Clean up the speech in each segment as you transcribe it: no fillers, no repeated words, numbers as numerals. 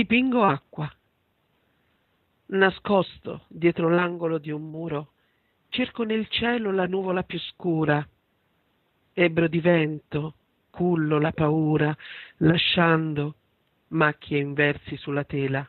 Dipingo acqua. Nascosto dietro l'angolo di un muro, cerco nel cielo la nuvola più scura. Ebbro di vento, cullo la paura, lasciando macchie inversi sulla tela.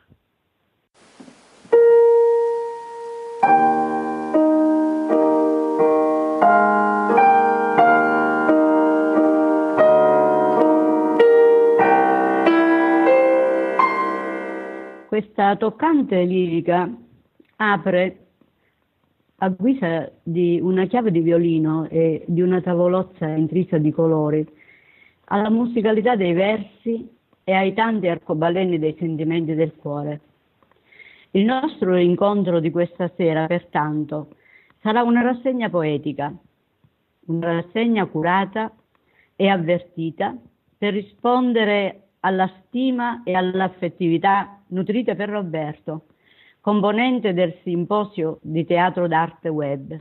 Questa toccante lirica apre a guisa di una chiave di violino e di una tavolozza intrisa di colori alla musicalità dei versi e ai tanti arcobaleni dei sentimenti del cuore. Il nostro incontro di questa sera, pertanto, sarà una rassegna poetica, una rassegna curata e avvertita per rispondere alla stima e all'affettività nutrite per Roberto, componente del simposio di teatro d'arte web.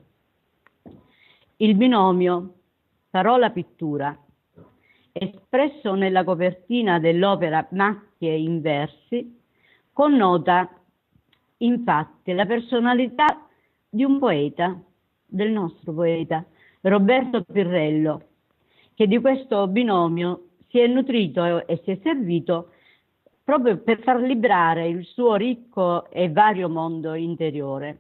Il binomio parola-pittura, espresso nella copertina dell'opera Macchie in versi, connota infatti la personalità di un poeta, del nostro poeta, Roberto Pirrello, che di questo binomio si è nutrito e si è servito proprio per far librare il suo ricco e vario mondo interiore.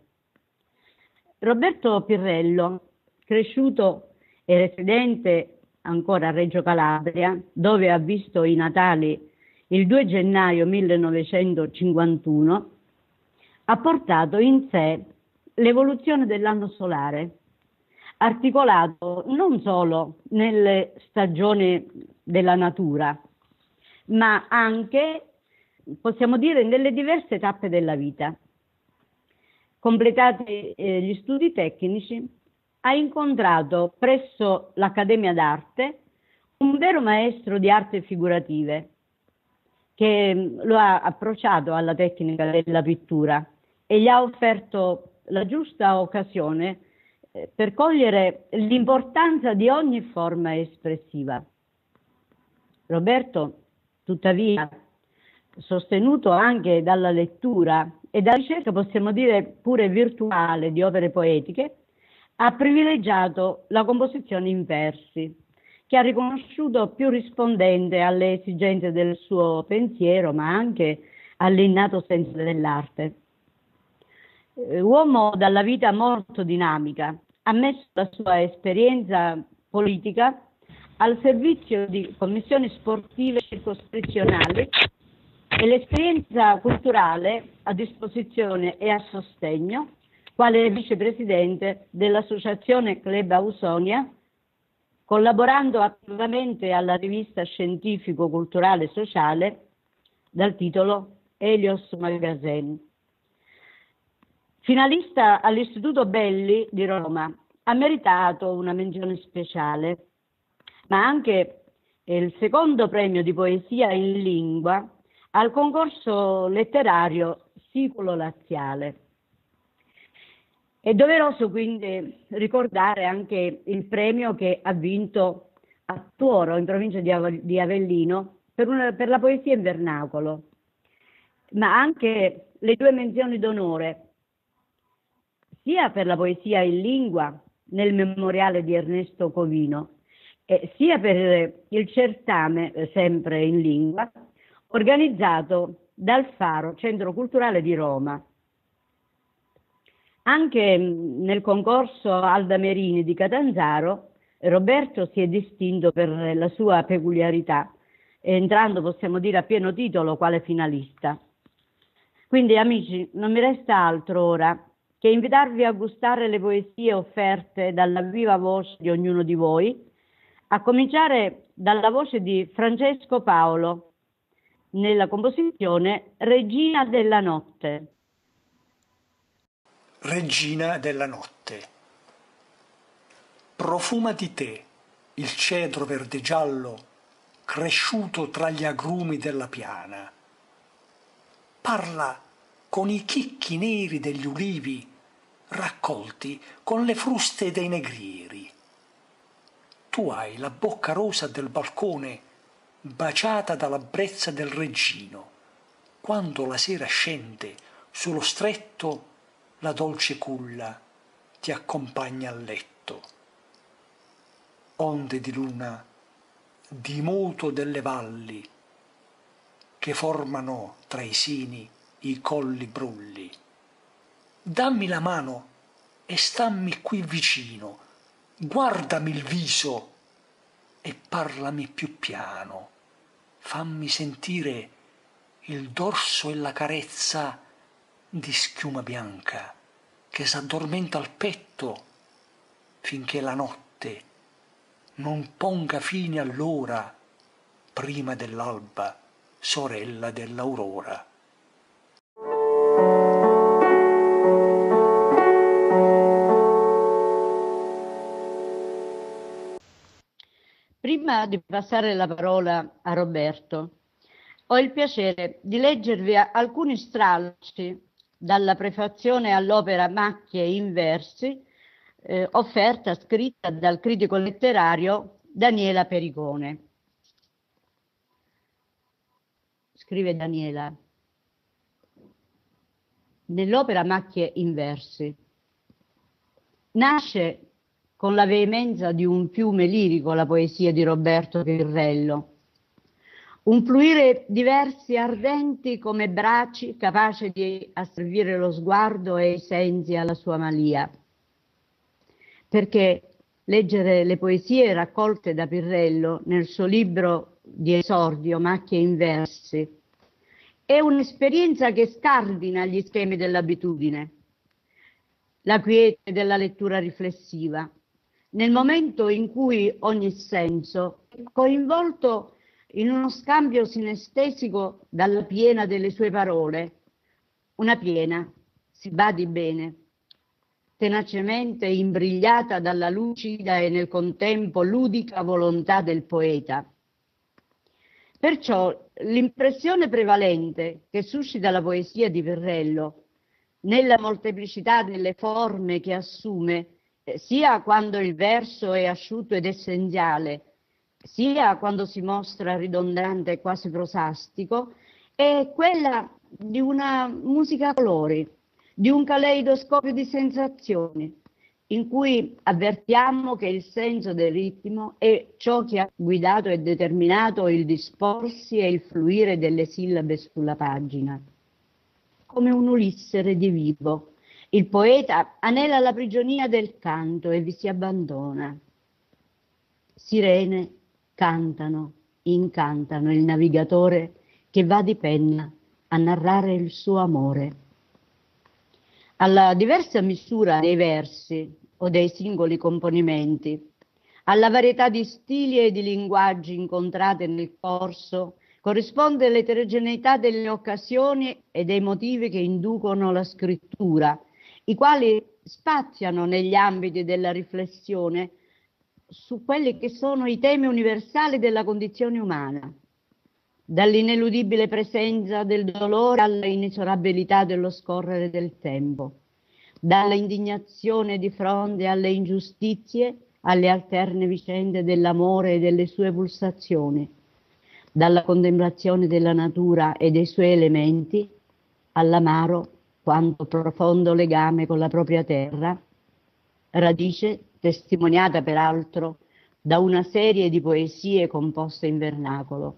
Roberto Pirrello, cresciuto e residente ancora a Reggio Calabria, dove ha visto i natali il 2 gennaio 1951, ha portato in sé l'evoluzione dell'anno solare, articolato non solo nelle stagioni della natura, ma anche, possiamo dire, nelle diverse tappe della vita. Completati gli studi tecnici, ha incontrato presso l'Accademia d'Arte un vero maestro di arti figurative che lo ha approcciato alla tecnica della pittura e gli ha offerto la giusta occasione per cogliere l'importanza di ogni forma espressiva. Roberto, tuttavia, sostenuto anche dalla lettura e dalla ricerca, possiamo dire pure virtuale, di opere poetiche, ha privilegiato la composizione in versi, che ha riconosciuto più rispondente alle esigenze del suo pensiero, ma anche all'innato senso dell'arte. Uomo dalla vita molto dinamica, ha messo la sua esperienza politica al servizio di commissioni sportive circoscrizionali e l'esperienza culturale a disposizione e a sostegno, quale vicepresidente dell'associazione Club Ausonia, collaborando attivamente alla rivista scientifico-culturale sociale dal titolo Helios Magazine. Finalista all'Istituto Belli di Roma, ha meritato una menzione speciale, ma anche il secondo premio di poesia in lingua al concorso letterario Siculo Laziale. È doveroso quindi ricordare anche il premio che ha vinto a Tuoro, in provincia di Avellino, per la poesia in vernacolo, ma anche le 2 menzioni d'onore, sia per la poesia in lingua nel memoriale di Ernesto Covino, sia per il certame, sempre in lingua, organizzato dal Faro, Centro Culturale di Roma. Anche nel concorso Alda Merini di Catanzaro, Roberto si è distinto per la sua peculiarità, entrando, possiamo dire, a pieno titolo quale finalista. Quindi, amici, non mi resta altro ora che invitarvi a gustare le poesie offerte dalla viva voce di ognuno di voi, a cominciare dalla voce di Francesco Paolo, nella composizione Regina della Notte. Regina della notte. Profuma di te il cedro verde giallo cresciuto tra gli agrumi della piana. Parla con i chicchi neri degli ulivi raccolti con le fruste dei negrieri. Tu hai la bocca rosa del balcone baciata dalla brezza del reggino. quando la sera scende sullo stretto, la dolce culla ti accompagna a letto. Onde di luna, di moto delle valli, che formano tra i sini i colli brulli. Dammi la mano e stammi qui vicino, guardami il viso e parlami più piano, fammi sentire il dorso e la carezza di schiuma bianca che s'addormenta al petto finché la notte non ponga fine all'ora prima dell'alba, sorella dell'aurora. Prima di passare la parola a Roberto, ho il piacere di leggervi alcuni stralci dalla prefazione all'opera Macchie in versi, offerta, scritta dal critico letterario Daniela Pericone. Scrive Daniela: nell'opera Macchie in versi nasce con la veemenza di un fiume lirico la poesia di Roberto Pirrello, un fluire di versi ardenti come bracci capace di asservire lo sguardo e i sensi alla sua malia. Perché leggere le poesie raccolte da Pirrello nel suo libro di esordio Macchie in versi è un'esperienza che scardina gli schemi dell'abitudine, la quiete della lettura riflessiva, nel momento in cui ogni senso è coinvolto in uno scambio sinestesico dalla piena delle sue parole, una piena, si badi bene, tenacemente imbrigliata dalla lucida e nel contempo ludica volontà del poeta. Perciò l'impressione prevalente che suscita la poesia di Pirrello, nella molteplicità delle forme che assume, sia quando il verso è asciutto ed essenziale, sia quando si mostra ridondante e quasi prosastico, è quella di una musica a colori, di un caleidoscopio di sensazioni, in cui avvertiamo che il senso del ritmo è ciò che ha guidato e determinato il disporsi e il fluire delle sillabe sulla pagina. Come un Ulisse redivivo, il poeta anela la prigionia del canto e vi si abbandona. Sirene cantano, incantano il navigatore che va di penna a narrare il suo amore. Alla diversa misura dei versi o dei singoli componimenti, alla varietà di stili e di linguaggi incontrate nel corso, corrisponde l'eterogeneità delle occasioni e dei motivi che inducono la scrittura, i quali spaziano negli ambiti della riflessione su quelli che sono i temi universali della condizione umana, dall'ineludibile presenza del dolore alla inesorabilità dello scorrere del tempo, dalla indignazione di fronte alle ingiustizie alle alterne vicende dell'amore e delle sue pulsazioni, dalla contemplazione della natura e dei suoi elementi all'amaro quanto profondo legame con la propria terra, radice testimoniata peraltro da una serie di poesie composte in vernacolo.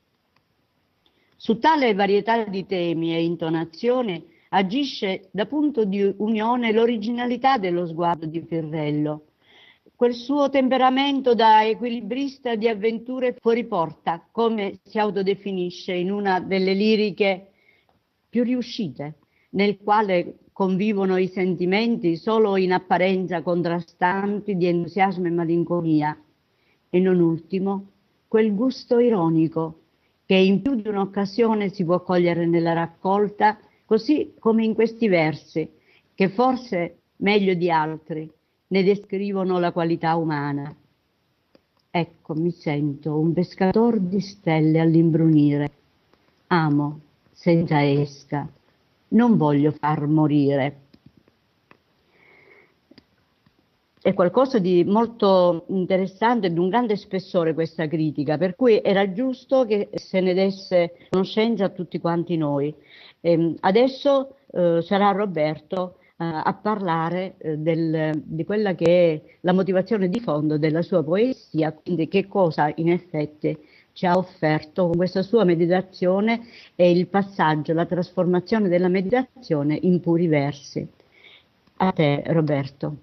Su tale varietà di temi e intonazioni agisce da punto di unione l'originalità dello sguardo di Pirrello, quel suo temperamento da equilibrista di avventure fuori porta, come si autodefinisce in una delle liriche più riuscite, nel quale convivono i sentimenti solo in apparenza contrastanti di entusiasmo e malinconia, e non ultimo quel gusto ironico che in più di un'occasione si può cogliere nella raccolta, così come in questi versi, che forse meglio di altri ne descrivono la qualità umana. Ecco, mi sento un pescator di stelle all'imbrunire. Amo senza esca, non voglio far morire. è qualcosa di molto interessante e di un grande spessore questa critica, per cui era giusto che se ne desse conoscenza a tutti quanti noi. Adesso sarà Roberto a parlare di quella che è la motivazione di fondo della sua poesia, quindi che cosa in effetti ci ha offerto con questa sua meditazione e il passaggio, la trasformazione della meditazione in puri versi. A te, Roberto.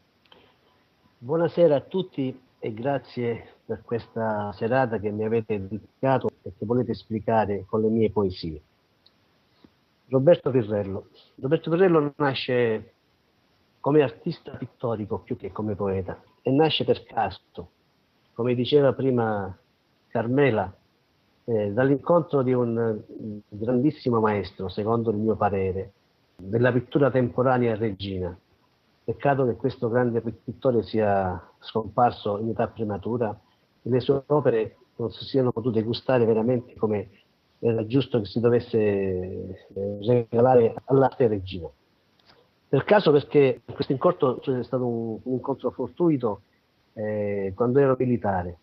Buonasera a tutti e grazie per questa serata che mi avete dedicato e che volete esplicare con le mie poesie. Roberto Pirrello. Roberto Pirrello nasce come artista pittorico più che come poeta e nasce per caso, come diceva prima Carmela, dall'incontro di un grandissimo maestro, secondo il mio parere, della pittura temporanea a Regina. Peccato che questo grande pittore sia scomparso in età prematura e le sue opere non si siano potute gustare veramente come era giusto che si dovesse regalare all'arte Regina. Per caso, perché questo incontro è stato un incontro fortuito quando ero militare.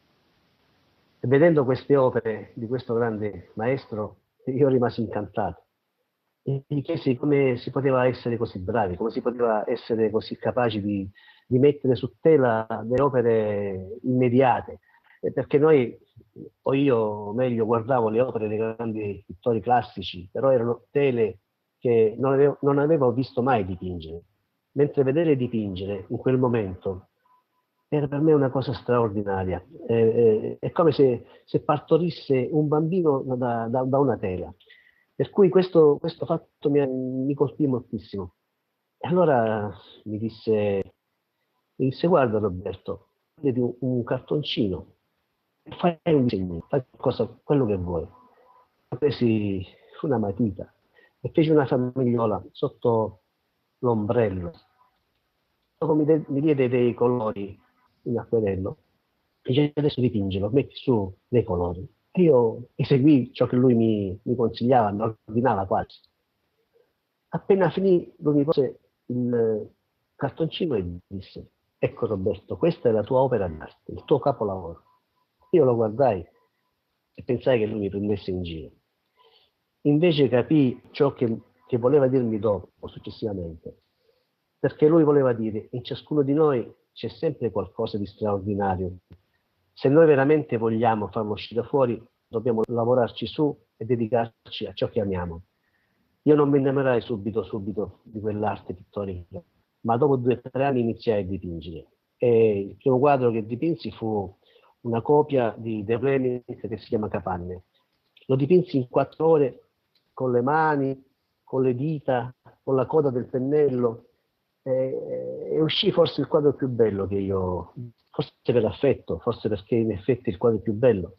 E vedendo queste opere di questo grande maestro, io rimasi incantato. E mi chiesi come si poteva essere così bravi, come si poteva essere così capaci di mettere su tela delle opere immediate. Perché noi, o io o meglio, guardavo le opere dei grandi pittori classici, però erano tele che non avevo visto mai dipingere. Mentre vedere dipingere in quel momento era per me una cosa straordinaria. È come se partorisse un bambino da una tela. Per cui questo fatto mi colpì moltissimo. E allora mi disse, guarda Roberto, vedi un cartoncino, fai un disegno, fai quello che vuoi. Presi una matita e feci una famigliola sotto l'ombrello. Dopo mi diede dei colori in acquerello, dice adesso dipingelo, metti su dei colori. E io eseguì ciò che lui mi consigliava, mi ordinava quasi. Appena finì, lui mi pose il cartoncino e disse: ecco Roberto, questa è la tua opera d'arte, il tuo capolavoro. Io lo guardai e pensai che lui mi prendesse in giro. Invece capii ciò che voleva dirmi dopo, successivamente, perché lui voleva dire: in ciascuno di noi c'è sempre qualcosa di straordinario. Se noi veramente vogliamo farlo uscire fuori, dobbiamo lavorarci su e dedicarci a ciò che amiamo. Io non mi innamorai subito di quell'arte pittorica, ma dopo 2 o 3 anni iniziai a dipingere. E il primo quadro che dipinsi fu una copia di De Vlaeminck che si chiama Capanne. Lo dipinsi in 4 ore con le mani, con le dita, con la coda del pennello, e uscì forse il quadro più bello che io, forse per affetto, forse perché in effetti è il quadro più bello.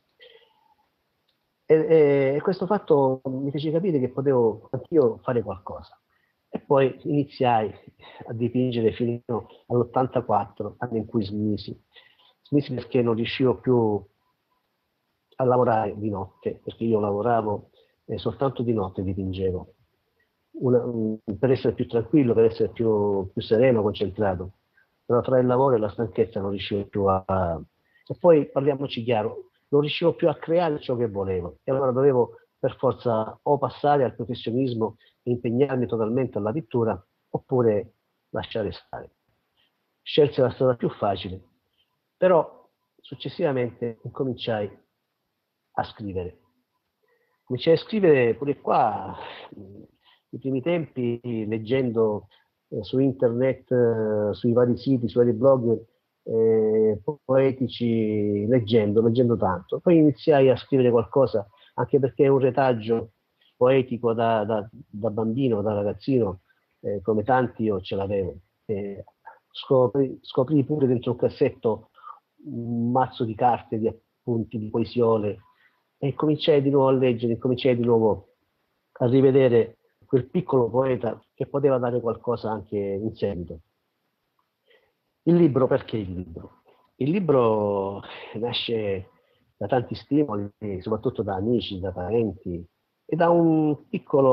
E questo fatto mi fece capire che potevo anch'io fare qualcosa. E poi iniziai a dipingere fino all'84, anno in cui smisi. Smisi perché non riuscivo più a lavorare di notte, perché io lavoravo soltanto di notte, dipingevo. Per essere più tranquillo, per essere più sereno, concentrato. Però tra il lavoro e la stanchezza non riuscivo più a... E poi, parliamoci chiaro, non riuscivo più a creare ciò che volevo. E allora dovevo per forza o passare al professionismo e impegnarmi totalmente alla pittura, oppure lasciare stare. Scelsi la strada più facile, però successivamente incominciai a scrivere. Cominciai a scrivere pure qua, nei primi tempi, leggendo su internet, sui vari siti, sui vari blog poetici, leggendo tanto. Poi iniziai a scrivere qualcosa, anche perché è un retaggio poetico da bambino, da ragazzino, come tanti io ce l'avevo. Scoprì pure dentro un cassetto un mazzo di carte, di appunti, di poesiole, e cominciai di nuovo a leggere, cominciai di nuovo a rivedere quel piccolo poeta che poteva dare qualcosa anche in seguito. Il libro, perché il libro? Il libro nasce da tanti stimoli, soprattutto da amici, da parenti, e da un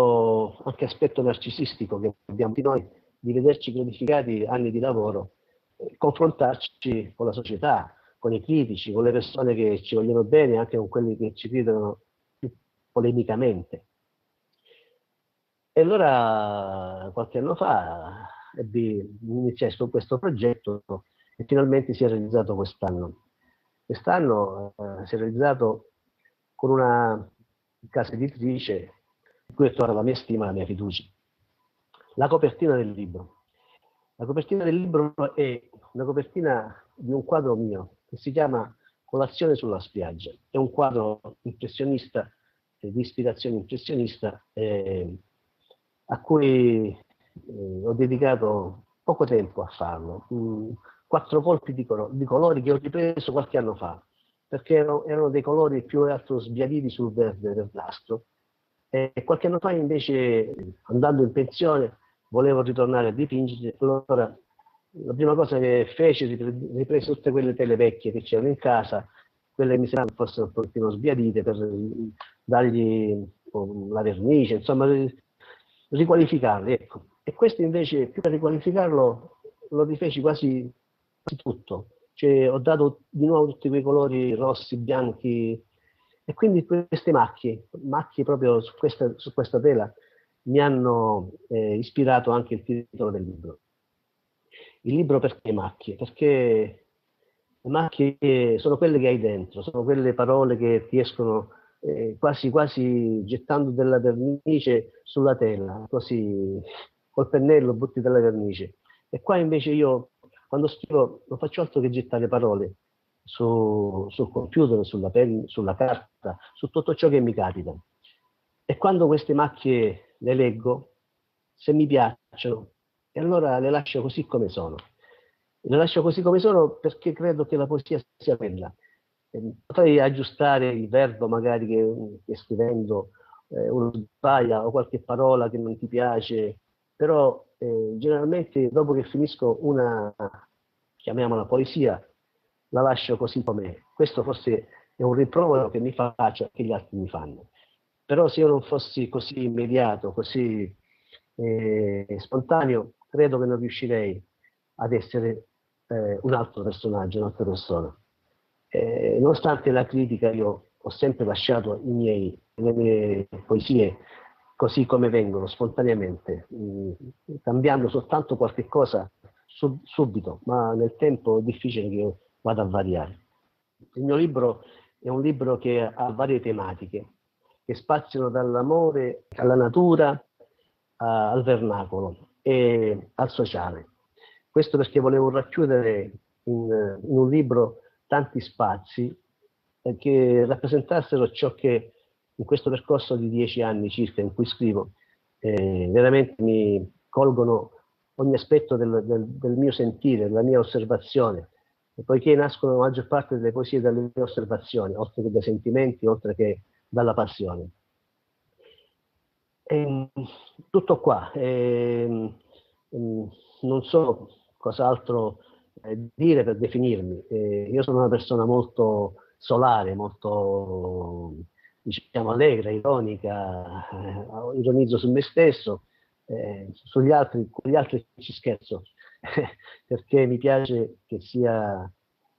piccolo anche aspetto narcisistico che abbiamo di noi, di vederci gratificati anni di lavoro confrontarci con la società, con i critici, con le persone che ci vogliono bene, anche con quelli che ci criticano più polemicamente. E allora qualche anno fa iniziai su questo progetto e finalmente si è realizzato quest'anno. Quest'anno si è realizzato con una casa editrice di cui ho trovato la mia stima e la mia fiducia. La copertina del libro. La copertina del libro è una copertina di un quadro mio che si chiama Colazione sulla spiaggia. È un quadro impressionista, di ispirazione impressionista, a cui ho dedicato poco tempo a farlo. 4 colpi di colori che ho ripreso qualche anno fa, perché erano dei colori più che altro sbiaditi sul verde verdastro. E qualche anno fa invece, andando in pensione, volevo ritornare a dipingere. Allora la prima cosa che feci, ripresi tutte quelle tele vecchie che c'erano in casa, quelle che mi sembrano fossero un pochettino sbiadite, per dargli la vernice, insomma riqualificarle, ecco. E questo invece, più che riqualificarlo, lo rifeci quasi tutto. Cioè, ho dato di nuovo tutti quei colori rossi, bianchi, e quindi queste macchie proprio su questa tela mi hanno ispirato anche il titolo del libro. Il libro perché macchie? Perché le macchie sono quelle che hai dentro, sono quelle parole che ti escono quasi quasi gettando della vernice sulla tela, così col pennello butti della vernice. E qua invece io, quando scrivo, non faccio altro che gettare parole sul computer, sulla carta, su tutto ciò che mi capita. E quando queste macchie le leggo, se mi piacciono, e allora le lascio così come sono. Le lascio così come sono perché credo che la poesia sia quella. Potrei aggiustare il verbo magari che scrivendo uno sbaglia o qualche parola che non ti piace, però generalmente dopo che finisco una, chiamiamola poesia, la lascio così com'è. Questo forse è un rimprovero che mi faccio, che gli altri mi fanno. Però se io non fossi così immediato, così spontaneo, credo che non riuscirei ad essere un altro personaggio, un'altra persona. Nonostante la critica, io ho sempre lasciato le mie poesie così come vengono, spontaneamente, cambiando soltanto qualche cosa subito, ma nel tempo è difficile che io vada a variare. Il mio libro è un libro che ha varie tematiche, che spaziano dall'amore alla natura, al vernacolo e al sociale. Questo perché volevo racchiudere in un libro tanti spazi che rappresentassero ciò che in questo percorso di 10 anni circa in cui scrivo veramente mi colgono ogni aspetto del mio sentire, della mia osservazione, e poiché nascono la maggior parte delle poesie dalle mie osservazioni, oltre che dai sentimenti, oltre che dalla passione. Tutto qua. Non so cos'altro dire per definirmi. Io sono una persona molto solare, molto diciamo allegra, ironica, ironizzo su me stesso, con gli altri ci scherzo, perché mi piace che sia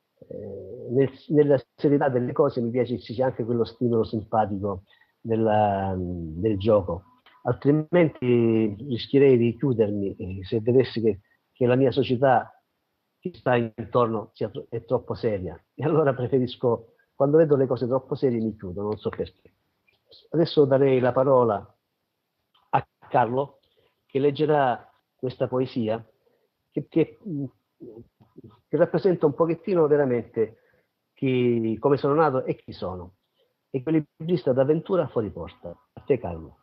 nella serietà delle cose, mi piace che ci sia anche quello stimolo simpatico del gioco. Altrimenti rischierei di chiudermi se vedessi che la mia società che sta intorno è troppo seria. E allora preferisco, quando vedo le cose troppo serie, mi chiudo, non so perché. Adesso darei la parola a Carlo, che leggerà questa poesia che rappresenta un pochettino veramente come sono nato e chi sono. Equilibrista d'avventura fuori porta. A te, Carlo.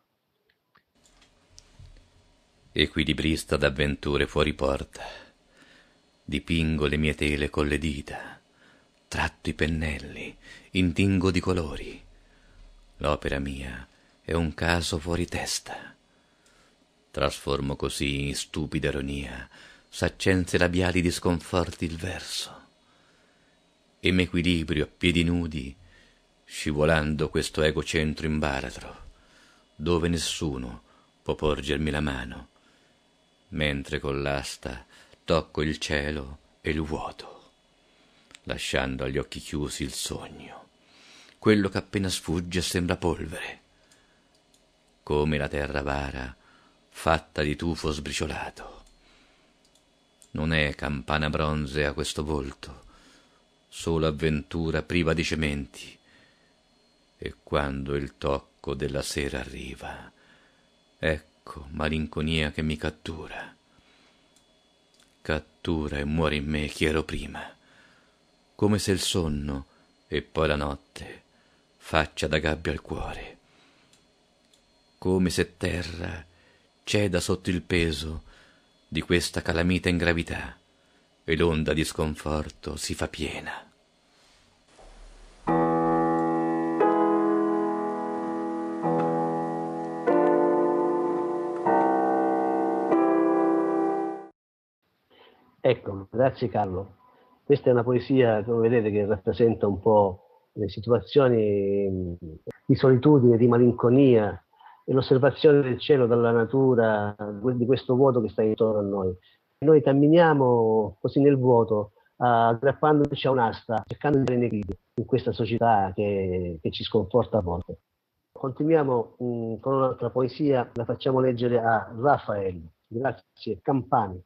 Equilibrista d'avventure fuori porta, dipingo le mie tele con le dita, tratto i pennelli, intingo di colori. L'opera mia è un caso fuori testa. Trasformo così in stupida ironia saccenze labiali di sconforti il verso, e m'equilibrio a piedi nudi, scivolando questo egocentro in baratro, dove nessuno può porgermi la mano, mentre con l'asta tocco il cielo e il vuoto, lasciando agli occhi chiusi il sogno, quello che appena sfugge sembra polvere, come la terra bara fatta di tufo sbriciolato. Non è campana bronzea questo volto, solo avventura priva di cementi, e quando il tocco della sera arriva, ecco malinconia che mi cattura e muore in me chi ero prima, come se il sonno e poi la notte faccia da gabbia al cuore, come se terra ceda sotto il peso di questa calamita in gravità e l'onda di sconforto si fa piena. Ecco, grazie Carlo. Questa è una poesia, come vedete, che rappresenta un po' le situazioni di solitudine, di malinconia e l'osservazione del cielo, dalla natura, di questo vuoto che sta intorno a noi. Noi camminiamo così nel vuoto, aggrappandoci a un'asta, cercando di dare equilibrio in questa società che ci sconforta a volte. Continuiamo con un'altra poesia, la facciamo leggere a Raffaele. Grazie, Campani.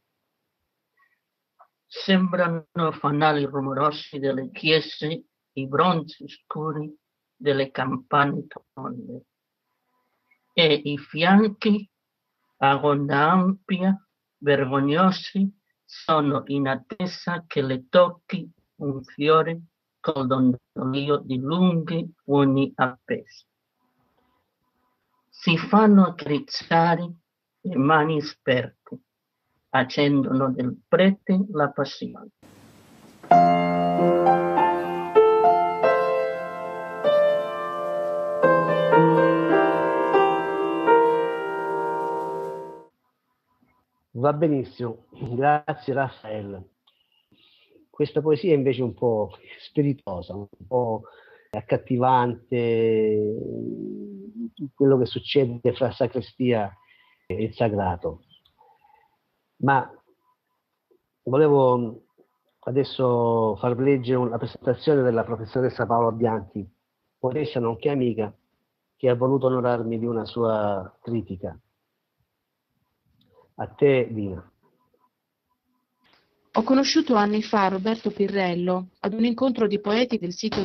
Sembrano fanali rumorosi delle chiese, i bronzi scuri delle campane tonde, e i fianchi a ronda ampia, vergognosi, sono in attesa che le tocchi un fiore col dondolio di lunghi uni appesi. Si fanno accarezzare le mani esperte, accendono del prete la passione. Va benissimo, grazie Raffaele. Questa poesia è invece un po' spiritosa, un po' accattivante, quello che succede fra sacrestia e il sagrato. Ma volevo adesso far leggere la presentazione della professoressa Paola Bianchi, poetessa nonché amica, che ha voluto onorarmi di una sua critica. A te, Dina. Ho conosciuto anni fa Roberto Pirrello ad un incontro di poeti del sito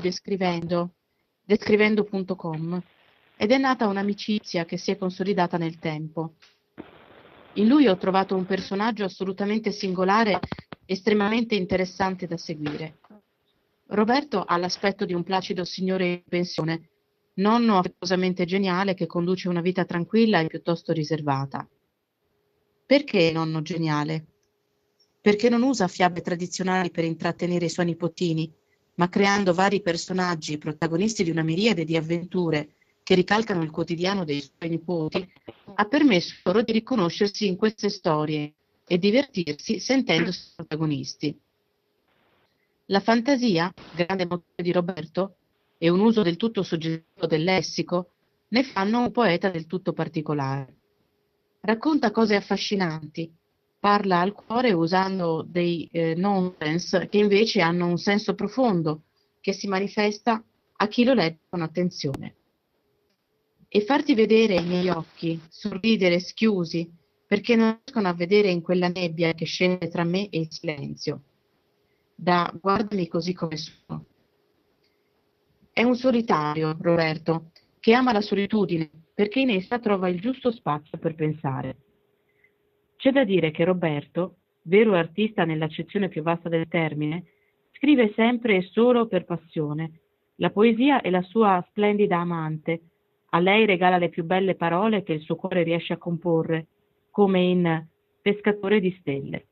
descrivendo.com, ed è nata un'amicizia che si è consolidata nel tempo. In lui ho trovato un personaggio assolutamente singolare, estremamente interessante da seguire. Roberto ha l'aspetto di un placido signore in pensione, nonno affettuosamente geniale che conduce una vita tranquilla e piuttosto riservata. Perché nonno geniale? Perché non usa fiabe tradizionali per intrattenere i suoi nipotini, ma creando vari personaggi, protagonisti di una miriade di avventure che ricalcano il quotidiano dei suoi nipoti, ha permesso loro di riconoscersi in queste storie e divertirsi sentendosi protagonisti. La fantasia, grande motore di Roberto, e un uso del tutto soggettivo del lessico ne fanno un poeta del tutto particolare. Racconta cose affascinanti, parla al cuore usando dei nonsense che invece hanno un senso profondo, che si manifesta a chi lo legge con attenzione. E farti vedere i miei occhi, sorridere schiusi, perché non riescono a vedere in quella nebbia che scende tra me e il silenzio. Da guardami così come sono. È un solitario, Roberto, che ama la solitudine, perché in essa trova il giusto spazio per pensare. C'è da dire che Roberto, vero artista nell'accezione più vasta del termine, scrive sempre e solo per passione. La poesia è la sua splendida amante. A lei regala le più belle parole che il suo cuore riesce a comporre, come in Pescatore di stelle.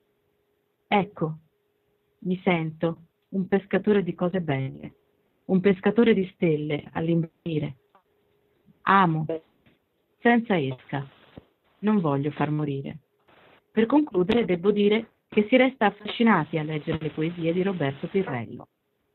Ecco, mi sento un pescatore di cose belle, un pescatore di stelle all'imbrunire. Amo, senza esca, non voglio far morire. Per concludere, devo dire che si resta affascinati a leggere le poesie di Roberto Pirrello.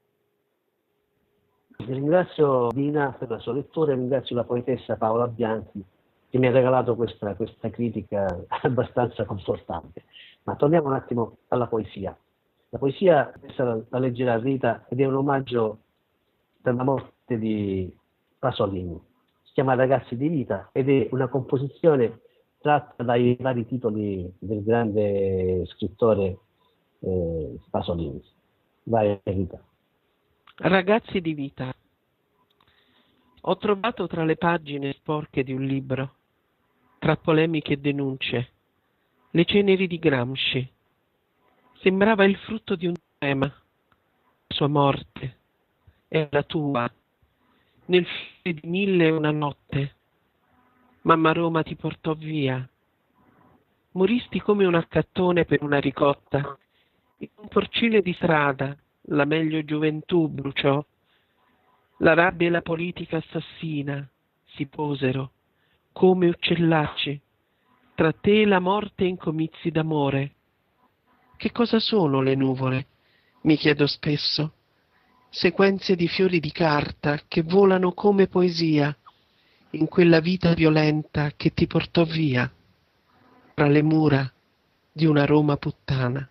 Ringrazio Dina per la sua lettura e ringrazio la poetessa Paola Bianchi che mi ha regalato questa critica abbastanza confortante. Ma torniamo un attimo alla poesia. La poesia, questa la leggerà Rita, ed è un omaggio per la morte di Pasolini. Si chiama Ragazzi di vita ed è una composizione tratta dai vari titoli del grande scrittore Pasolini. Vai, Rita. Ragazzi di vita. Ho trovato tra le pagine sporche di un libro, tra polemiche e denunce, le ceneri di Gramsci. Sembrava il frutto di un tema, la sua morte e la tua, nel fiume di 1001 notte. Mamma Roma ti portò via. Moristi come un accattone per una ricotta. In un porcile di strada la meglio gioventù bruciò. La rabbia e la politica assassina si posero come uccellacci. Tra te la morte e incomizi d'amore. Che cosa sono le nuvole? Mi chiedo spesso. Sequenze di fiori di carta che volano come poesia in quella vita violenta che ti portò via tra le mura di una Roma puttana.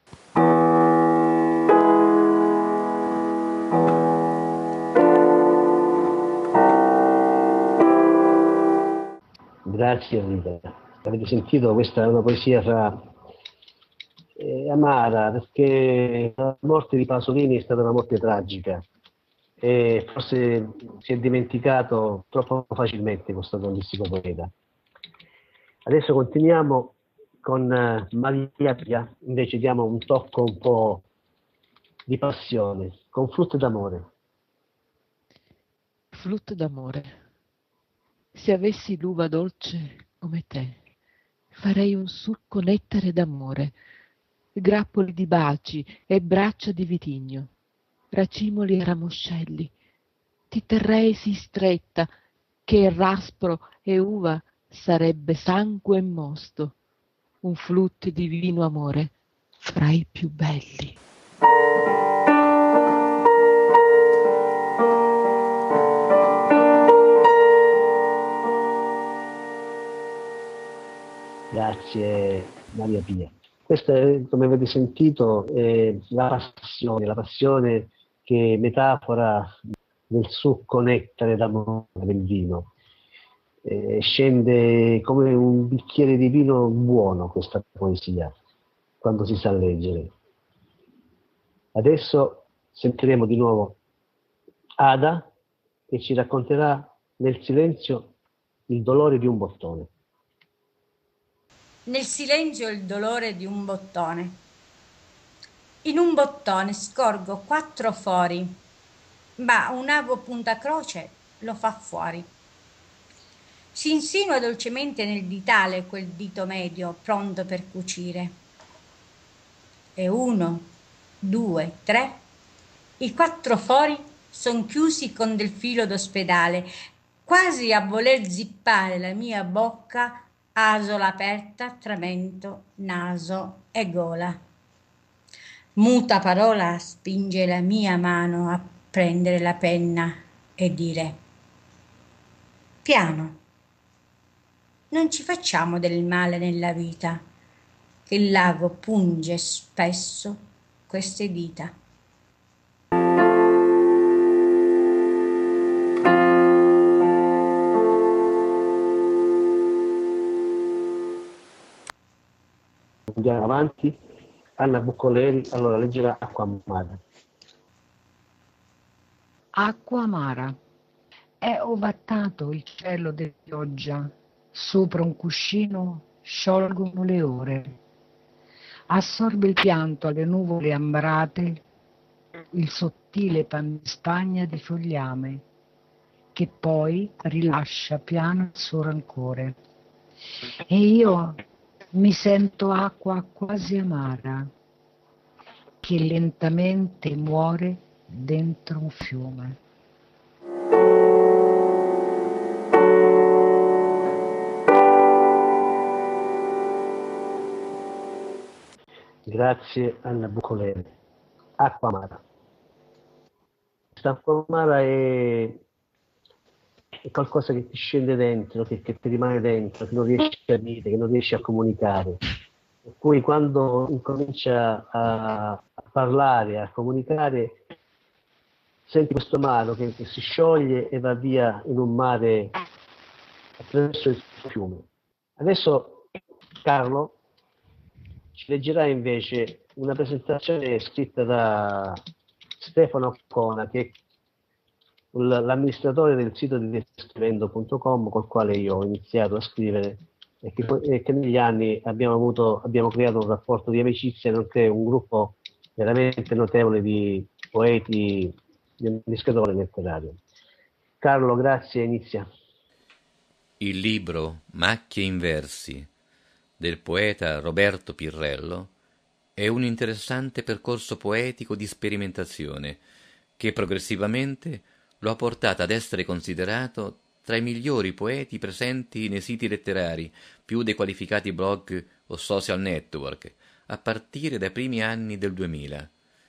Grazie Rita. Avete sentito? Questa è una poesia amara, perché la morte di Pasolini è stata una morte tragica e forse si è dimenticato troppo facilmente questo grandissimo poeta. Adesso continuiamo con Maria Pia, invece diamo un tocco un po' di passione, con Frutto d'amore. Frutto d'amore. Se avessi l'uva dolce come te, farei un succo nettare d'amore, grappoli di baci e braccia di vitigno, racimoli e ramoscelli. Ti terrei sì stretta che raspro e uva sarebbe sangue e mosto, un flutto di divino amore fra i più belli. Grazie Maria Pia. Questa è, come avete sentito, la passione che metafora del succo nettare d'amore del vino. Scende come un bicchiere di vino buono questa poesia, quando si sa leggere. Adesso sentiremo di nuovo Ada, che ci racconterà nel silenzio il dolore di un bottone. Nel silenzio il dolore di un bottone. In un bottone scorgo 4 fori, ma un ago punta croce lo fa fuori. Si insinua dolcemente nel ditale quel dito medio pronto per cucire. E 1, 2, 3, i 4 fori son chiusi con del filo d'ospedale, quasi a voler zippare la mia bocca, asola aperta tra mento, naso e gola. Muta parola spinge la mia mano a prendere la penna e dire: piano, non ci facciamo del male nella vita, che il lago punge spesso queste dita. Andiamo avanti. Anna Buccoleri allora leggerà Acqua amara. Acqua amara. È ovattato il cielo di pioggia, sopra un cuscino sciolgono le ore. Assorbe il pianto alle nuvole ambrate, il sottile pan di Spagna di fogliame, che poi rilascia piano il suo rancore. E io mi sento acqua quasi amara, che lentamente muore dentro un fiume. Grazie Anna Buccoleri. Acqua amara. Questa acqua amara è qualcosa che ti scende dentro, che ti rimane dentro, che non riesci a dire, che non riesci a comunicare. Per cui quando incomincia a parlare, a comunicare, senti questo mare che si scioglie e va via in un mare attraverso il fiume. Adesso Carlo ci leggerà invece una presentazione scritta da Stefano Accona, che è l'amministratore del sito di descrivendo.com, col quale io ho iniziato a scrivere e che negli anni abbiamo creato un rapporto di amicizia, nonché un gruppo veramente notevole di poeti, di scrittori letterari. Carlo, grazie, inizia. Il libro Macchie in versi del poeta Roberto Pirrello è un interessante percorso poetico di sperimentazione che progressivamente lo ha portato ad essere considerato tra i migliori poeti presenti nei siti letterari più dei qualificati blog o social network a partire dai primi anni del 2000.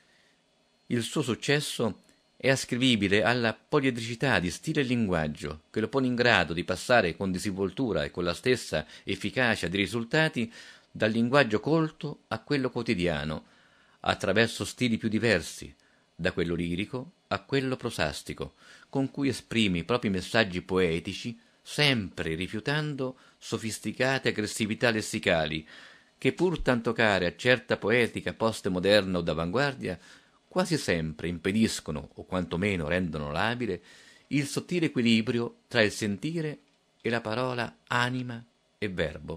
Il suo successo è ascrivibile alla poliedricità di stile e linguaggio che lo pone in grado di passare con disinvoltura e con la stessa efficacia di risultati dal linguaggio colto a quello quotidiano, attraverso stili più diversi, da quello lirico a quello prosastico, con cui esprime i propri messaggi poetici, sempre rifiutando sofisticate aggressività lessicali, che pur tanto care a certa poetica postmoderna o d'avanguardia, quasi sempre impediscono, o quantomeno rendono labile, il sottile equilibrio tra il sentire e la parola anima e verbo.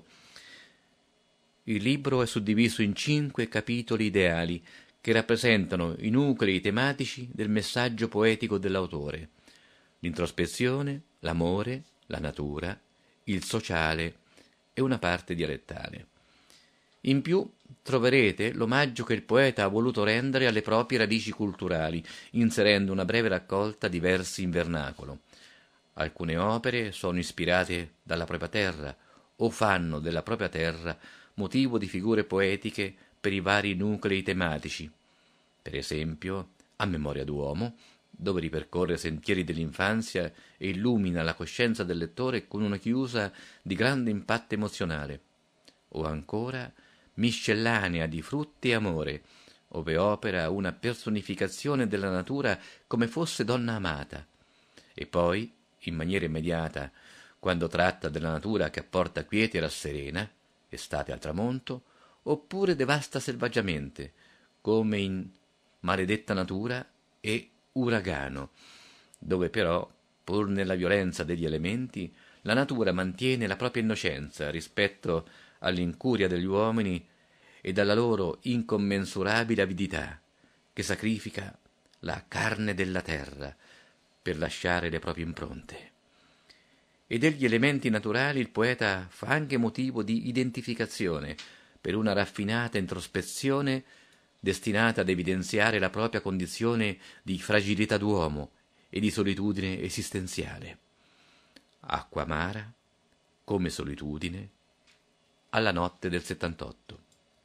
Il libro è suddiviso in 5 capitoli ideali che rappresentano i nuclei tematici del messaggio poetico dell'autore: l'introspezione, l'amore, la natura, il sociale e una parte dialettale. In più troverete l'omaggio che il poeta ha voluto rendere alle proprie radici culturali, inserendo una breve raccolta di versi in vernacolo. Alcune opere sono ispirate dalla propria terra o fanno della propria terra motivo di figure poetiche per i vari nuclei tematici. Per esempio, A memoria d'uomo, dove ripercorre sentieri dell'infanzia e illumina la coscienza del lettore con una chiusa di grande impatto emozionale. O ancora Miscellanea di frutti e amore, ove opera una personificazione della natura come fosse donna amata. E poi, in maniera immediata, quando tratta della natura che apporta quiete e rasserena, estate al tramonto, oppure devasta selvaggiamente, come in Maledetta natura e Uragano, dove però, pur nella violenza degli elementi, la natura mantiene la propria innocenza rispetto all'incuria degli uomini e alla loro incommensurabile avidità, che sacrifica la carne della terra per lasciare le proprie impronte. E degli elementi naturali il poeta fa anche motivo di identificazione per una raffinata introspezione destinata ad evidenziare la propria condizione di fragilità d'uomo e di solitudine esistenziale. Acqua amara, come solitudine, alla notte del 78.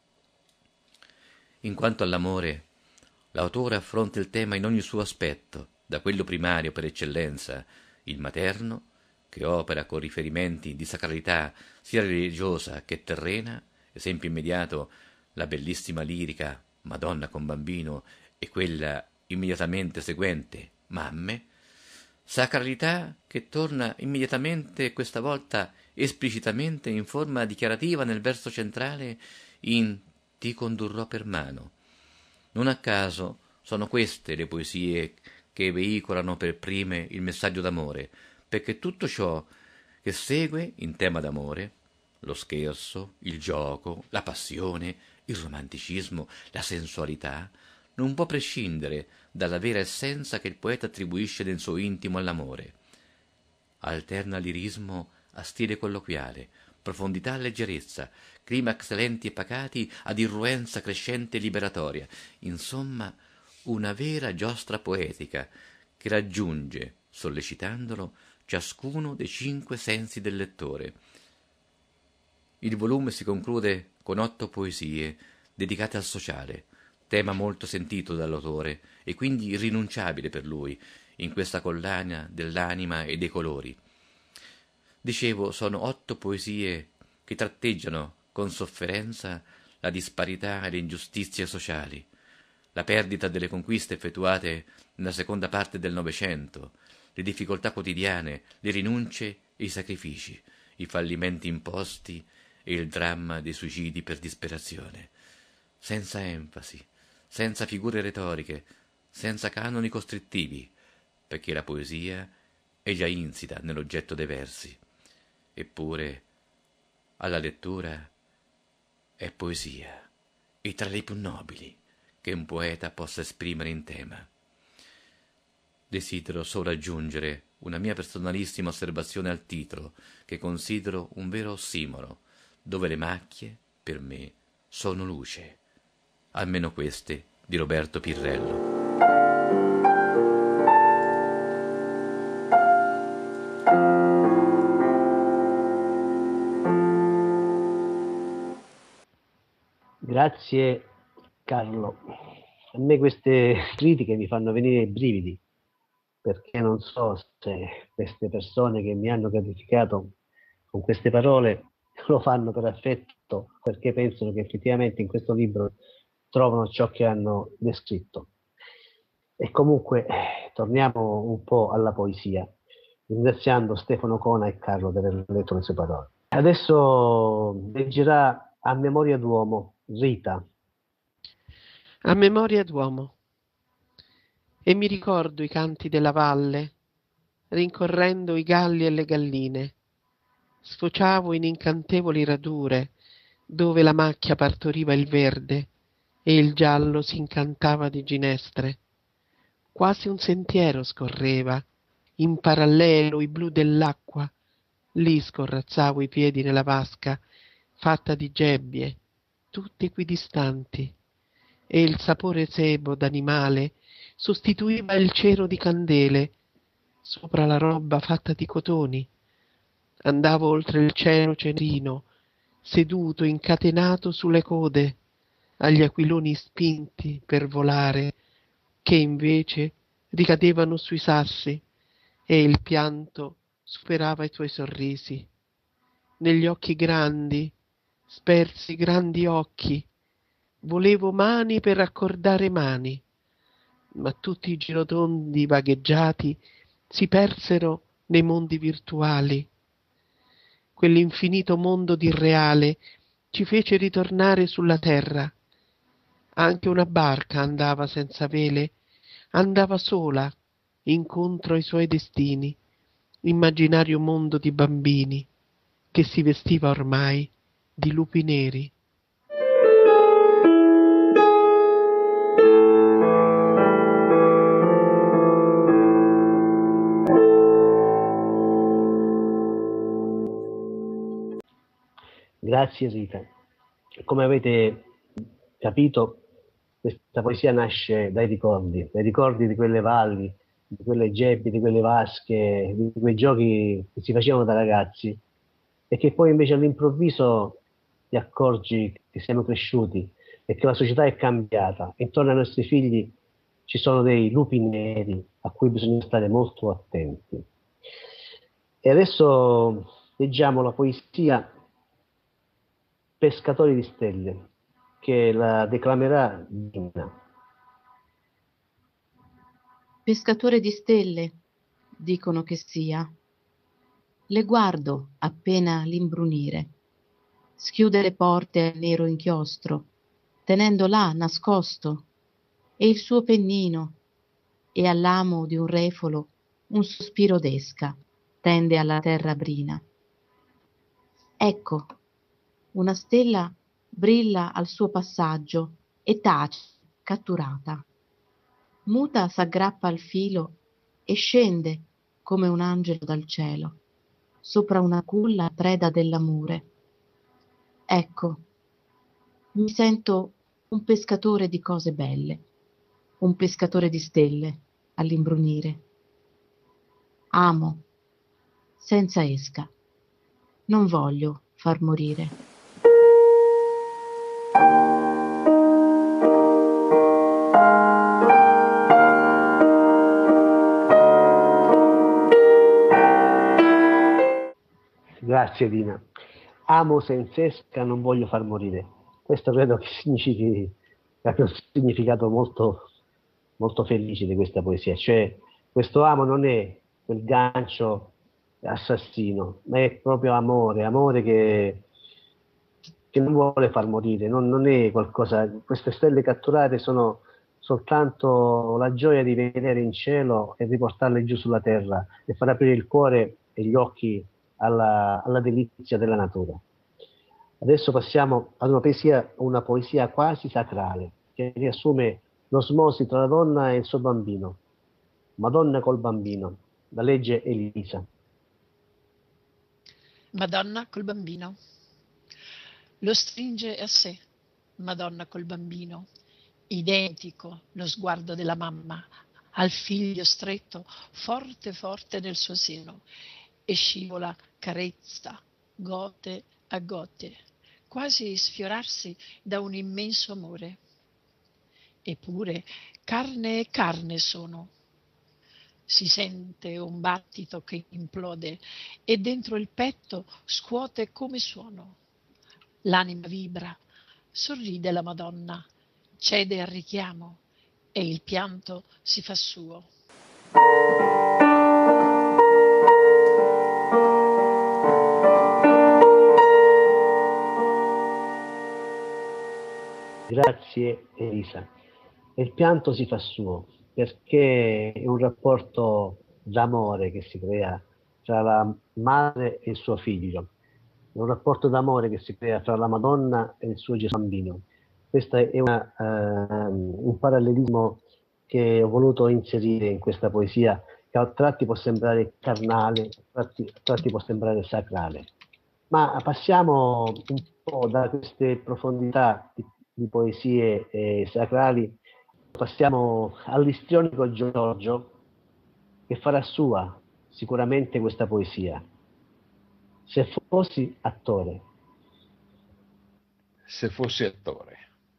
In quanto all'amore, l'autore affronta il tema in ogni suo aspetto, da quello primario per eccellenza, il materno, che opera con riferimenti di sacralità sia religiosa che terrena, esempio immediato la bellissima lirica Madonna con bambino e quella immediatamente seguente Mamme, sacralità che torna immediatamente, questa volta esplicitamente in forma dichiarativa nel verso centrale in Ti condurrò per mano. Non a caso sono queste le poesie che veicolano per prime il messaggio d'amore, perché tutto ciò che segue in tema d'amore, lo scherzo, il gioco, la passione, il romanticismo, la sensualità, non può prescindere dalla vera essenza che il poeta attribuisce nel suo intimo all'amore. Alterna lirismo a stile colloquiale, profondità a leggerezza, climax lenti e pacati ad irruenza crescente e liberatoria, insomma una vera giostra poetica che raggiunge, sollecitandolo, ciascuno dei 5 sensi del lettore. Il volume si conclude con 8 poesie dedicate al sociale, tema molto sentito dall'autore e quindi irrinunciabile per lui in questa collana dell'anima e dei colori. Dicevo, sono 8 poesie che tratteggiano con sofferenza la disparità e le ingiustizie sociali, la perdita delle conquiste effettuate nella seconda parte del Novecento, le difficoltà quotidiane, le rinunce e i sacrifici, i fallimenti imposti e il dramma dei suicidi per disperazione, senza enfasi, senza figure retoriche, senza canoni costrittivi, perché la poesia è già insita nell'oggetto dei versi. Eppure, alla lettura è poesia, e tra le più nobili che un poeta possa esprimere in tema. Desidero solo aggiungere una mia personalissima osservazione al titolo, che considero un vero ossimoro, dove le macchie, per me, sono luce. Almeno queste di Roberto Pirrello. Grazie Carlo. A me queste critiche mi fanno venire i brividi, perché non so se queste persone che mi hanno gratificato con queste parole lo fanno per affetto, perché pensano che effettivamente in questo libro trovano ciò che hanno descritto. E comunque torniamo un po' alla poesia, ringraziando Stefano Cona e Carlo di aver letto le sue parole. Adesso leggerà A memoria d'uomo Rita. A memoria d'uomo. E mi ricordo i canti della valle, rincorrendo i galli e le galline. Sfociavo in incantevoli radure, dove la macchia partoriva il verde e il giallo si incantava di ginestre. Quasi un sentiero scorreva, in parallelo i blu dell'acqua. Lì scorrazzavo i piedi nella vasca, fatta di gebbie, tutte equidistanti, e il sapore sebo d'animale sostituiva il cero di candele sopra la roba fatta di cotoni. Andavo oltre il cielo cenerino, seduto incatenato sulle code, agli aquiloni spinti per volare, che invece ricadevano sui sassi, e il pianto superava i tuoi sorrisi. Negli occhi grandi, spersi grandi occhi, volevo mani per raccordare mani, ma tutti i girotondi vagheggiati si persero nei mondi virtuali. Quell'infinito mondo d'irreale ci fece ritornare sulla terra. Anche una barca andava senza vele, andava sola, incontro ai suoi destini, immaginario mondo di bambini, che si vestiva ormai di lupi neri. Grazie Rita. Come avete capito, questa poesia nasce dai ricordi di quelle valli, di quelle gebbie, di quelle vasche, di quei giochi che si facevano da ragazzi e che poi invece all'improvviso ti accorgi che siamo cresciuti e che la società è cambiata. Intorno ai nostri figli ci sono dei lupi neri a cui bisogna stare molto attenti. E adesso leggiamo la poesia Pescatori di stelle, che la declamerà Dina. Pescatore di stelle, dicono che sia. Le guardo appena l'imbrunire. Schiude le porte al nero inchiostro, tenendo là nascosto, e il suo pennino, e all'amo di un refolo un sospiro d'esca tende alla terra brina. Ecco, una stella brilla al suo passaggio e tace, catturata. Muta s'aggrappa al filo e scende come un angelo dal cielo, sopra una culla preda dell'amore. Ecco, mi sento un pescatore di cose belle, un pescatore di stelle all'imbrunire. Amo, senza esca, non voglio far morire. Grazie Dina. Amo senza esca, non voglio far morire. Questo credo che significhi anche un significato molto, molto felice di questa poesia, cioè questo amo non è quel gancio assassino, ma è proprio amore, amore che non vuole far morire, non è qualcosa, queste stelle catturate sono soltanto la gioia di vedere in cielo e riportarle giù sulla terra e far aprire il cuore e gli occhi alla delizia della natura. Adesso passiamo ad una poesia quasi sacrale, che riassume l'osmosi tra la donna e il suo bambino. Madonna col bambino, la legge Elisa. Madonna col bambino. Lo stringe a sé, Madonna col bambino, identico lo sguardo della mamma al figlio stretto, forte forte nel suo seno, e scivola carezza, gote a gote, quasi sfiorarsi da un immenso amore. Eppure carne e carne sono. Si sente un battito che implode e dentro il petto scuote come suono. L'anima vibra, sorride la Madonna, cede al richiamo e il pianto si fa suo. Grazie Elisa. E il pianto si fa suo, perché è un rapporto d'amore che si crea tra la madre e il suo figlio. È un rapporto d'amore che si crea tra la Madonna e il suo Gesù bambino. Questo è un parallelismo che ho voluto inserire in questa poesia, che a tratti può sembrare carnale, a tratti può sembrare sacrale. Ma passiamo un po' da queste profondità di poesie sacrali, passiamo all'istrionico Giorgio, che farà sua sicuramente questa poesia. Se fossi attore. Se fossi attore,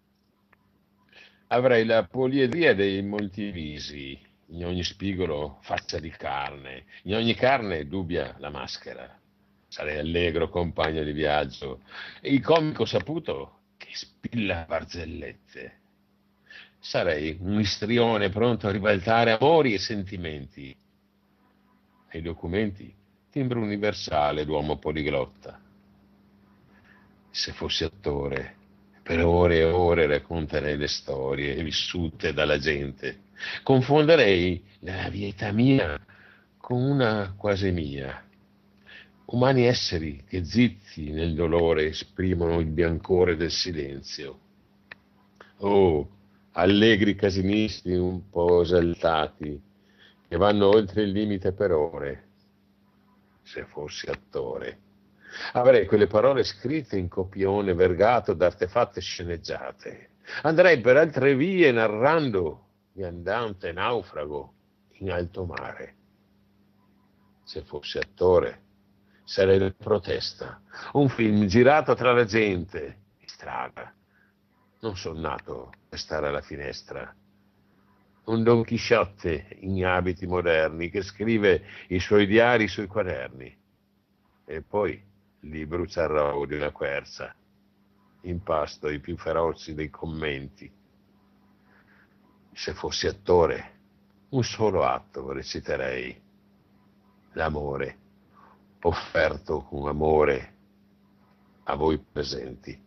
avrei la poliedria dei molti visi, in ogni spigolo faccia di carne, in ogni carne dubbia la maschera. Sarei allegro compagno di viaggio, e il comico saputo che spilla barzellette. Sarei un istrione pronto a ribaltare amori e sentimenti. Nei documenti, timbro universale d'uomo poliglotta. Se fossi attore, per ore e ore racconterei le storie vissute dalla gente. Confonderei la vita mia con una quasi mia. Umani esseri che zitti nel dolore esprimono il biancore del silenzio. Oh, allegri casinisti un po' esaltati, che vanno oltre il limite per ore. Se fossi attore, avrei quelle parole scritte in copione vergato da artefatte sceneggiate. Andrei per altre vie narrando viandante naufrago in alto mare. Se fossi attore, sarei la protesta, un film girato tra la gente in strada. Non sono nato per stare alla finestra. Un Don Chisciotte in abiti moderni che scrive i suoi diari sui quaderni e poi li brucia a rogo di una quercia, in pasto ai più feroci dei commenti. Se fossi attore, un solo atto reciterei: l'amore, offerto con amore a voi presenti.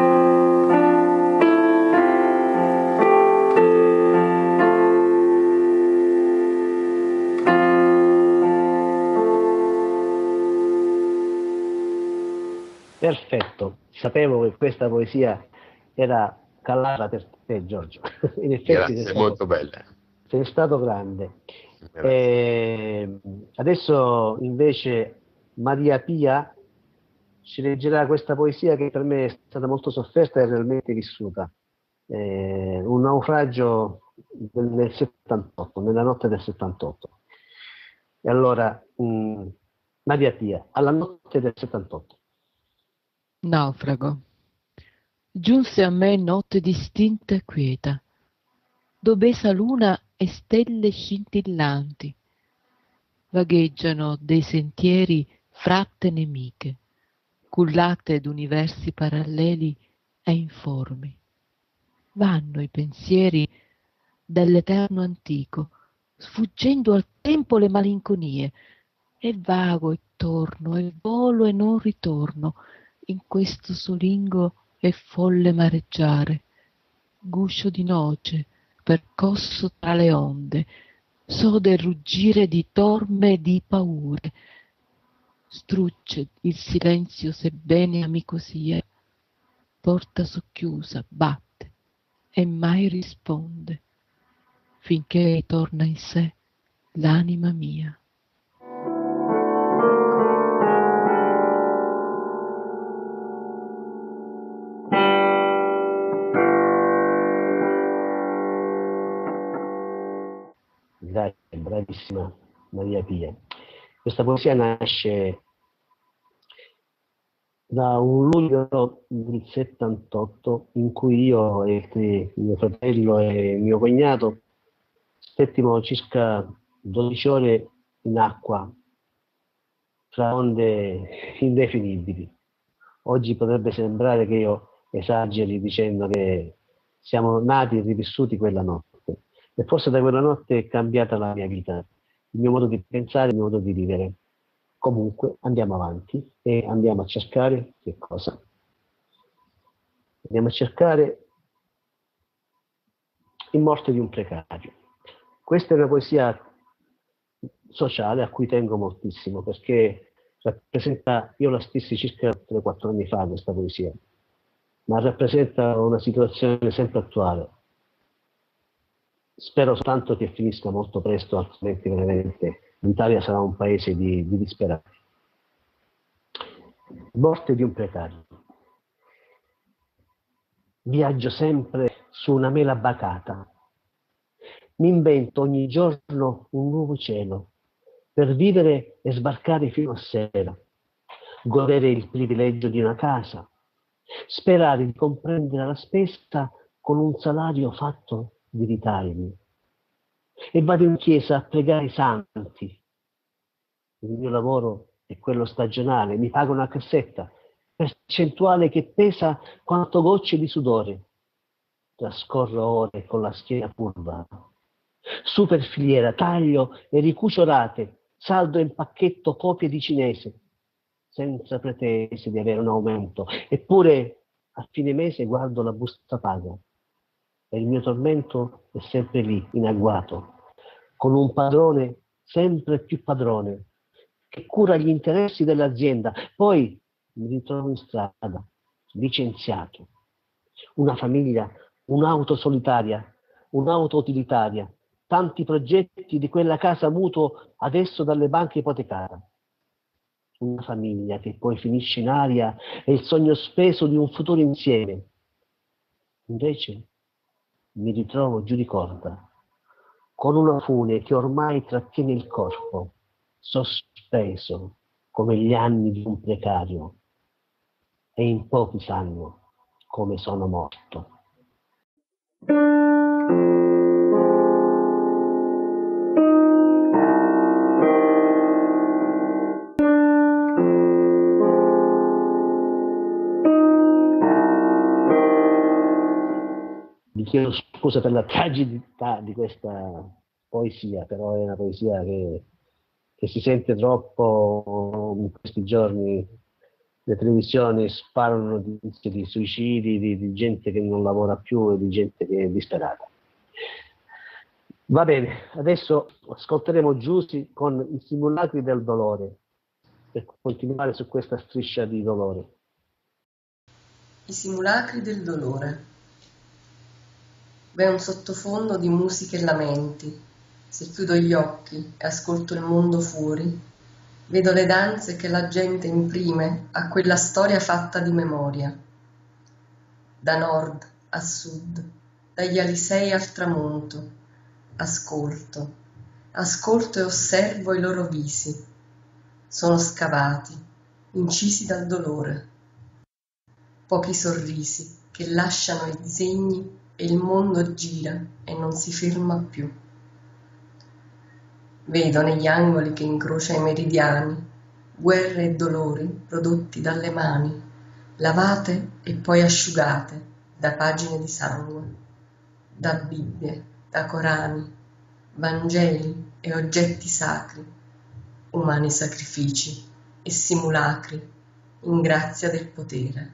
Perfetto, sapevo che questa poesia era calata per te, Giorgio. In effetti Grazie, molto bella. Sei stato grande. Adesso invece Maria Pia ci leggerà questa poesia che per me è stata molto sofferta e realmente vissuta. Un naufragio nel 78, nella notte del 78. E allora, Maria Pia, alla notte del 78. Naufrago. Giunse a me notte distinta e quieta, d'obesa luna e stelle scintillanti. Vagheggiano dei sentieri fratte nemiche, cullate d'universi paralleli e informi. vanno i pensieri dall'eterno antico, sfuggendo al tempo le malinconie, e vago e torno, e volo e non ritorno, in questo solingo e folle mareggiare, guscio di noce, percosso tra le onde, sode il ruggire di torme e di paure, strugge il silenzio sebbene amico sia, porta socchiusa, batte e mai risponde, finché torna in sé l'anima mia. Grazie, bravissima Maria Pia. Questa poesia nasce da un luglio del 78 in cui io e mio fratello e mio cognato stettimo circa 12 ore in acqua tra onde indefinibili. Oggi potrebbe sembrare che io esageri dicendo che siamo nati e rivissuti quella notte. E forse da quella notte è cambiata la mia vita, il mio modo di pensare, il mio modo di vivere. Comunque andiamo avanti e andiamo a cercare che cosa? Andiamo a cercare il morte di un precario. Questa è una poesia sociale a cui tengo moltissimo perché rappresenta, io la scrissi circa 3-4 anni fa questa poesia, ma rappresenta una situazione sempre attuale. Spero soltanto che finisca molto presto, altrimenti veramente l'Italia sarà un paese di disperati. Morte di un precario. Viaggio sempre su una mela bacata. Mi invento ogni giorno un nuovo cielo per vivere e sbarcare fino a sera, godere il privilegio di una casa, sperare di comprendere la spesa con un salario fatto di ritagli. E vado in chiesa a pregare i santi. Il mio lavoro è quello stagionale, mi paga una cassetta percentuale che pesa quanto gocce di sudore. Trascorro ore con la schiena curva. Su per filiera, taglio e ricucio rate, saldo in pacchetto copie di cinese, senza pretese di avere un aumento. Eppure a fine mese guardo la busta paga. E il mio tormento è sempre lì, in agguato, con un padrone sempre più padrone, che cura gli interessi dell'azienda. Poi mi ritrovo in strada, licenziato. Una famiglia, un'auto solitaria, un'auto utilitaria, tanti progetti di quella casa mutuo adesso dalle banche ipotecata. Una famiglia che poi finisce in aria e il sogno speso di un futuro insieme. Invece mi ritrovo giù di corda, con una fune che ormai trattiene il corpo, sospeso come gli anni di un precario, e in pochi sanno come sono morto. Vi chiedo scusa per la tragicità di questa poesia, però è una poesia che si sente troppo in questi giorni. Le televisioni sparano di suicidi, di gente che non lavora più e di gente che è disperata. Va bene, adesso ascolteremo Giusy con i simulacri del dolore, per continuare su questa striscia di dolore. I simulacri del dolore. V'è un sottofondo di musiche e lamenti. Se chiudo gli occhi e ascolto il mondo fuori, vedo le danze che la gente imprime a quella storia fatta di memoria. Da nord a sud, dagli Alisei al tramonto, ascolto e osservo i loro visi. Sono scavati, incisi dal dolore. Pochi sorrisi che lasciano i disegni e il mondo gira e non si ferma più. Vedo negli angoli che incrocia i meridiani guerre e dolori prodotti dalle mani, lavate e poi asciugate da pagine di sangue. da Bibbie, da Corani, Vangeli e oggetti sacri, umani sacrifici e simulacri in grazia del potere.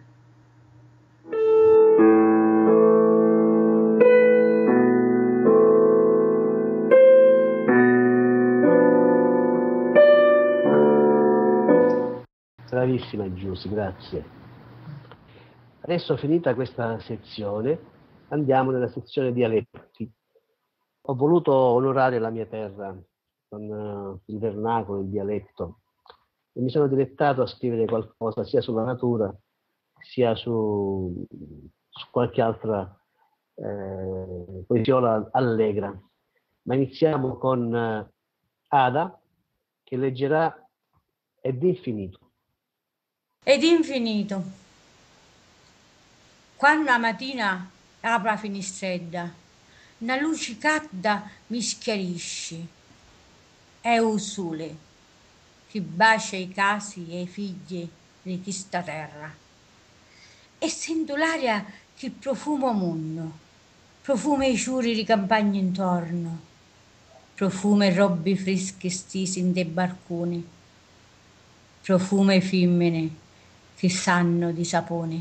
Bravissima Giusy, grazie. Adesso finita questa sezione, andiamo nella sezione dialetti. Ho voluto onorare la mia terra con il vernacolo, il dialetto, e mi sono dilettato a scrivere qualcosa sia sulla natura, sia su qualche altra poesiola allegra. Ma iniziamo con Ada, che leggerà Ed infinito. Ed infinito. Quando la mattina apro la finestrella, una luce calda mi schiarisce. È un sole che bacia i casi e i figli di questa terra. E sento l'aria che profuma mondo, profuma i ciuri di campagna intorno, profuma i robbi freschi stesi in dei barconi, profuma i femmine che sanno di sapone.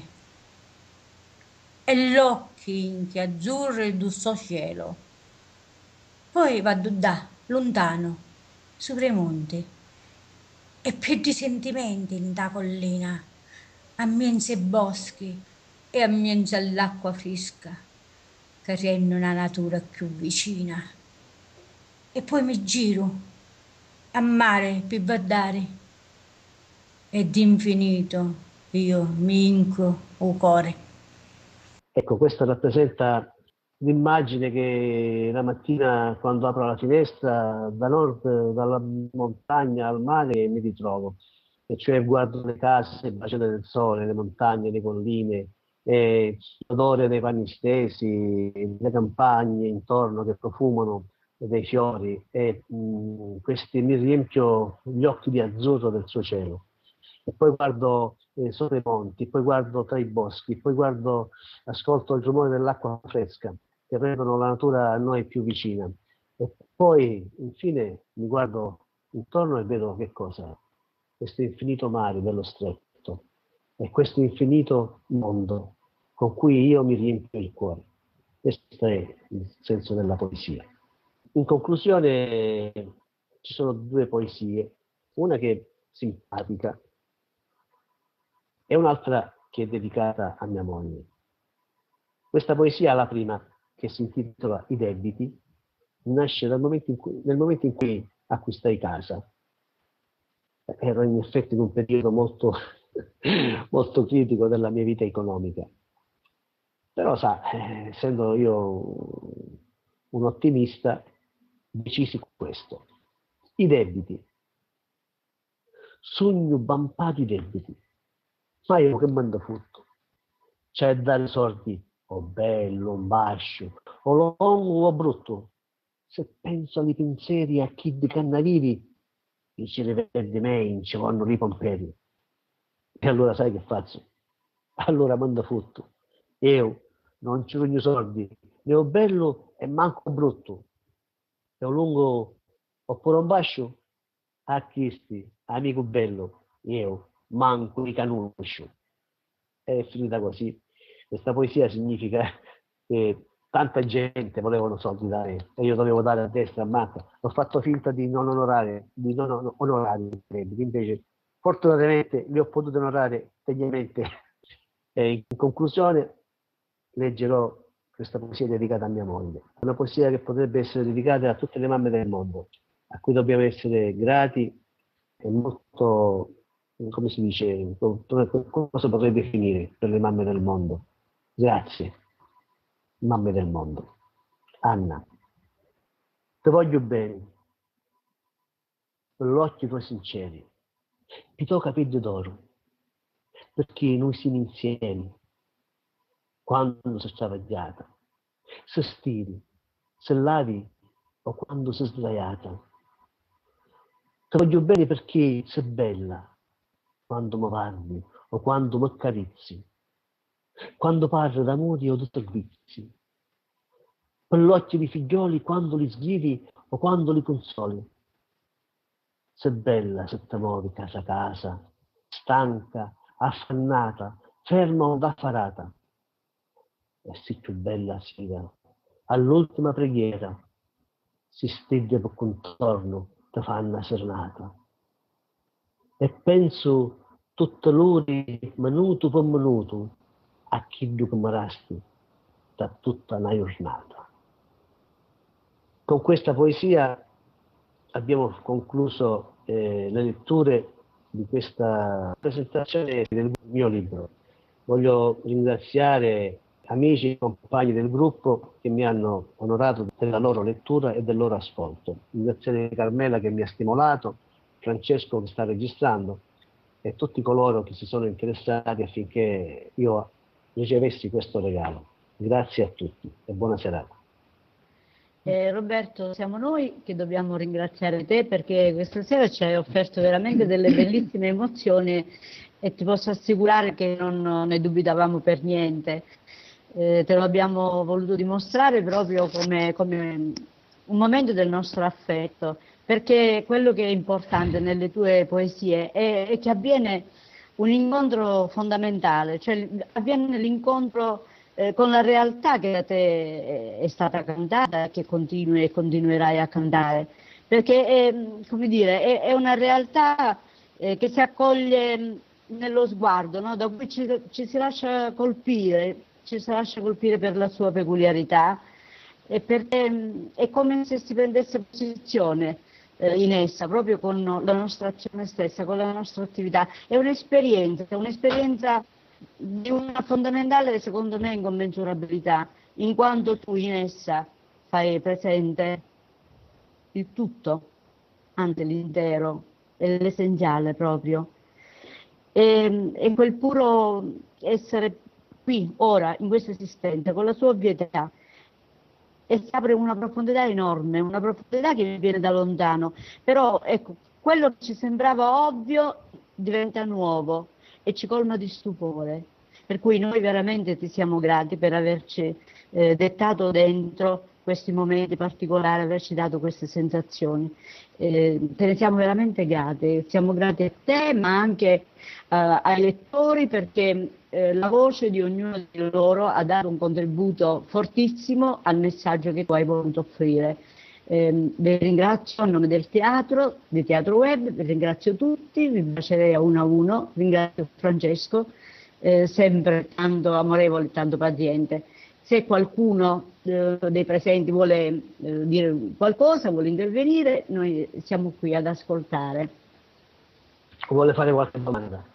E l'occhi che azzurro e sto cielo. Poi vado da, lontano, sopra i monti, e più di sentimenti in da collina, ammienza i boschi e ammienza l'acqua fresca, che rende una natura più vicina. E poi mi giro a mare per guardare, e d'infinito io mi inco o cuore. Ecco, questo rappresenta l'immagine che la mattina, quando apro la finestra, da nord, dalla montagna al mare, mi ritrovo. E cioè guardo le case baciate del sole, le montagne, le colline, l'odore dei panni stesi, le campagne intorno che profumano dei fiori, e questi mi riempio gli occhi di azzurro del suo cielo. E poi guardo sopra i monti, poi guardo tra i boschi, poi ascolto il rumore dell'acqua fresca che rendono la natura a noi più vicina. E poi, infine, mi guardo intorno e vedo che cosa? Questo infinito mare dello stretto e questo infinito mondo con cui io mi riempio il cuore. Questo è il senso della poesia. In conclusione, ci sono due poesie, una che è simpatica e un'altra che è dedicata a mia moglie. Questa poesia, la prima, che si intitola I debiti, nasce nel momento in cui acquistai casa. Ero in effetti in un periodo molto, molto critico della mia vita economica. Però, essendo io un ottimista, decisi questo. I debiti. Sogno bampati debiti. Ma io che mando futto? C'è da dare soldi, o bello, o bascio, o longo o brutto. Se penso ai pensieri a chi di cannavivi, mi ci rivede di me in ci vanno i pomperi. E allora sai che faccio? Allora mando futto. Io non ci voglio soldi, né ho bello e manco brutto. E ho lungo oppure un bascio, a chisti, amico bello, io manco di canuscio. È finita così. Questa poesia significa che tanta gente volevano soldi da me e io dovevo dare a destra, a manca. Ho fatto finta di non onorare i crediti, invece fortunatamente li ho potuti onorare degnamente. E in conclusione leggerò questa poesia dedicata a mia moglie, una poesia che potrebbe essere dedicata a tutte le mamme del mondo, a cui dobbiamo essere grati e molto, come si dice, cosa potrei definire per le mamme del mondo? Grazie, mamme del mondo. Anna, ti voglio bene, con gli occhi tuoi sinceri, ti tocca capelli d'oro, perché noi siamo insieme, quando si sta travagliata, se stiri, se lavi o quando sei sdraiata. Ti voglio bene perché sei bella, quando mi parli o quando mi accarezzi, quando parli d'amore o di servizi. quell'occhio di figlioli quando li sgrivi o quando li consoli. Se bella, se te muovi casa casa, stanca, affannata, ferma o affarata. E sì più bella sia, all'ultima preghiera, si stiglia per contorno, te fa una serenata. E penso tutte l'ore, minuto per minuto, a chi tu come resti da tutta una giornata. Con questa poesia abbiamo concluso le letture di questa presentazione del mio libro. Voglio ringraziare amici e compagni del gruppo che mi hanno onorato della loro lettura e del loro ascolto. Ringraziare Carmela che mi ha stimolato, Francesco che sta registrando e tutti coloro che si sono interessati affinché io ricevessi questo regalo. Grazie a tutti e buona serata. Roberto, siamo noi che dobbiamo ringraziare te perché questa sera ci hai offerto veramente delle bellissime emozioni e ti posso assicurare che non ne dubitavamo per niente. Te lo abbiamo voluto dimostrare proprio come un momento del nostro affetto, perché quello che è importante nelle tue poesie è che avviene un incontro fondamentale, cioè avviene l'incontro con la realtà che da te è stata cantata, che continui e continuerai a cantare, perché è una realtà che si accoglie nello sguardo, no? Da cui ci si lascia colpire per la sua peculiarità, e perché è come se si prendesse posizione in essa, proprio con la nostra azione stessa, con la nostra attività. È un'esperienza di una fondamentale, secondo me, incommensurabilità, in quanto tu in essa fai presente il tutto, anzi l'intero, è l'essenziale proprio. E quel puro essere qui, ora, in questo esistente, con la sua ovvietà, e si apre una profondità enorme, una profondità che viene da lontano, però ecco, quello che ci sembrava ovvio diventa nuovo e ci colma di stupore, per cui noi veramente ti siamo grati per averci dettato dentro questi momenti particolari, averci dato queste sensazioni. Te ne siamo veramente grati, siamo grati a te ma anche ai lettori, perché la voce di ognuno di loro ha dato un contributo fortissimo al messaggio che tu hai voluto offrire. Vi ringrazio a nome del teatro, di Teatro Web, vi ringrazio tutti, vi bacerei a uno, ringrazio Francesco, sempre tanto amorevole e tanto paziente. Se qualcuno dei presenti vuole dire qualcosa, vuole intervenire, noi siamo qui ad ascoltare. Vuole fare qualche domanda?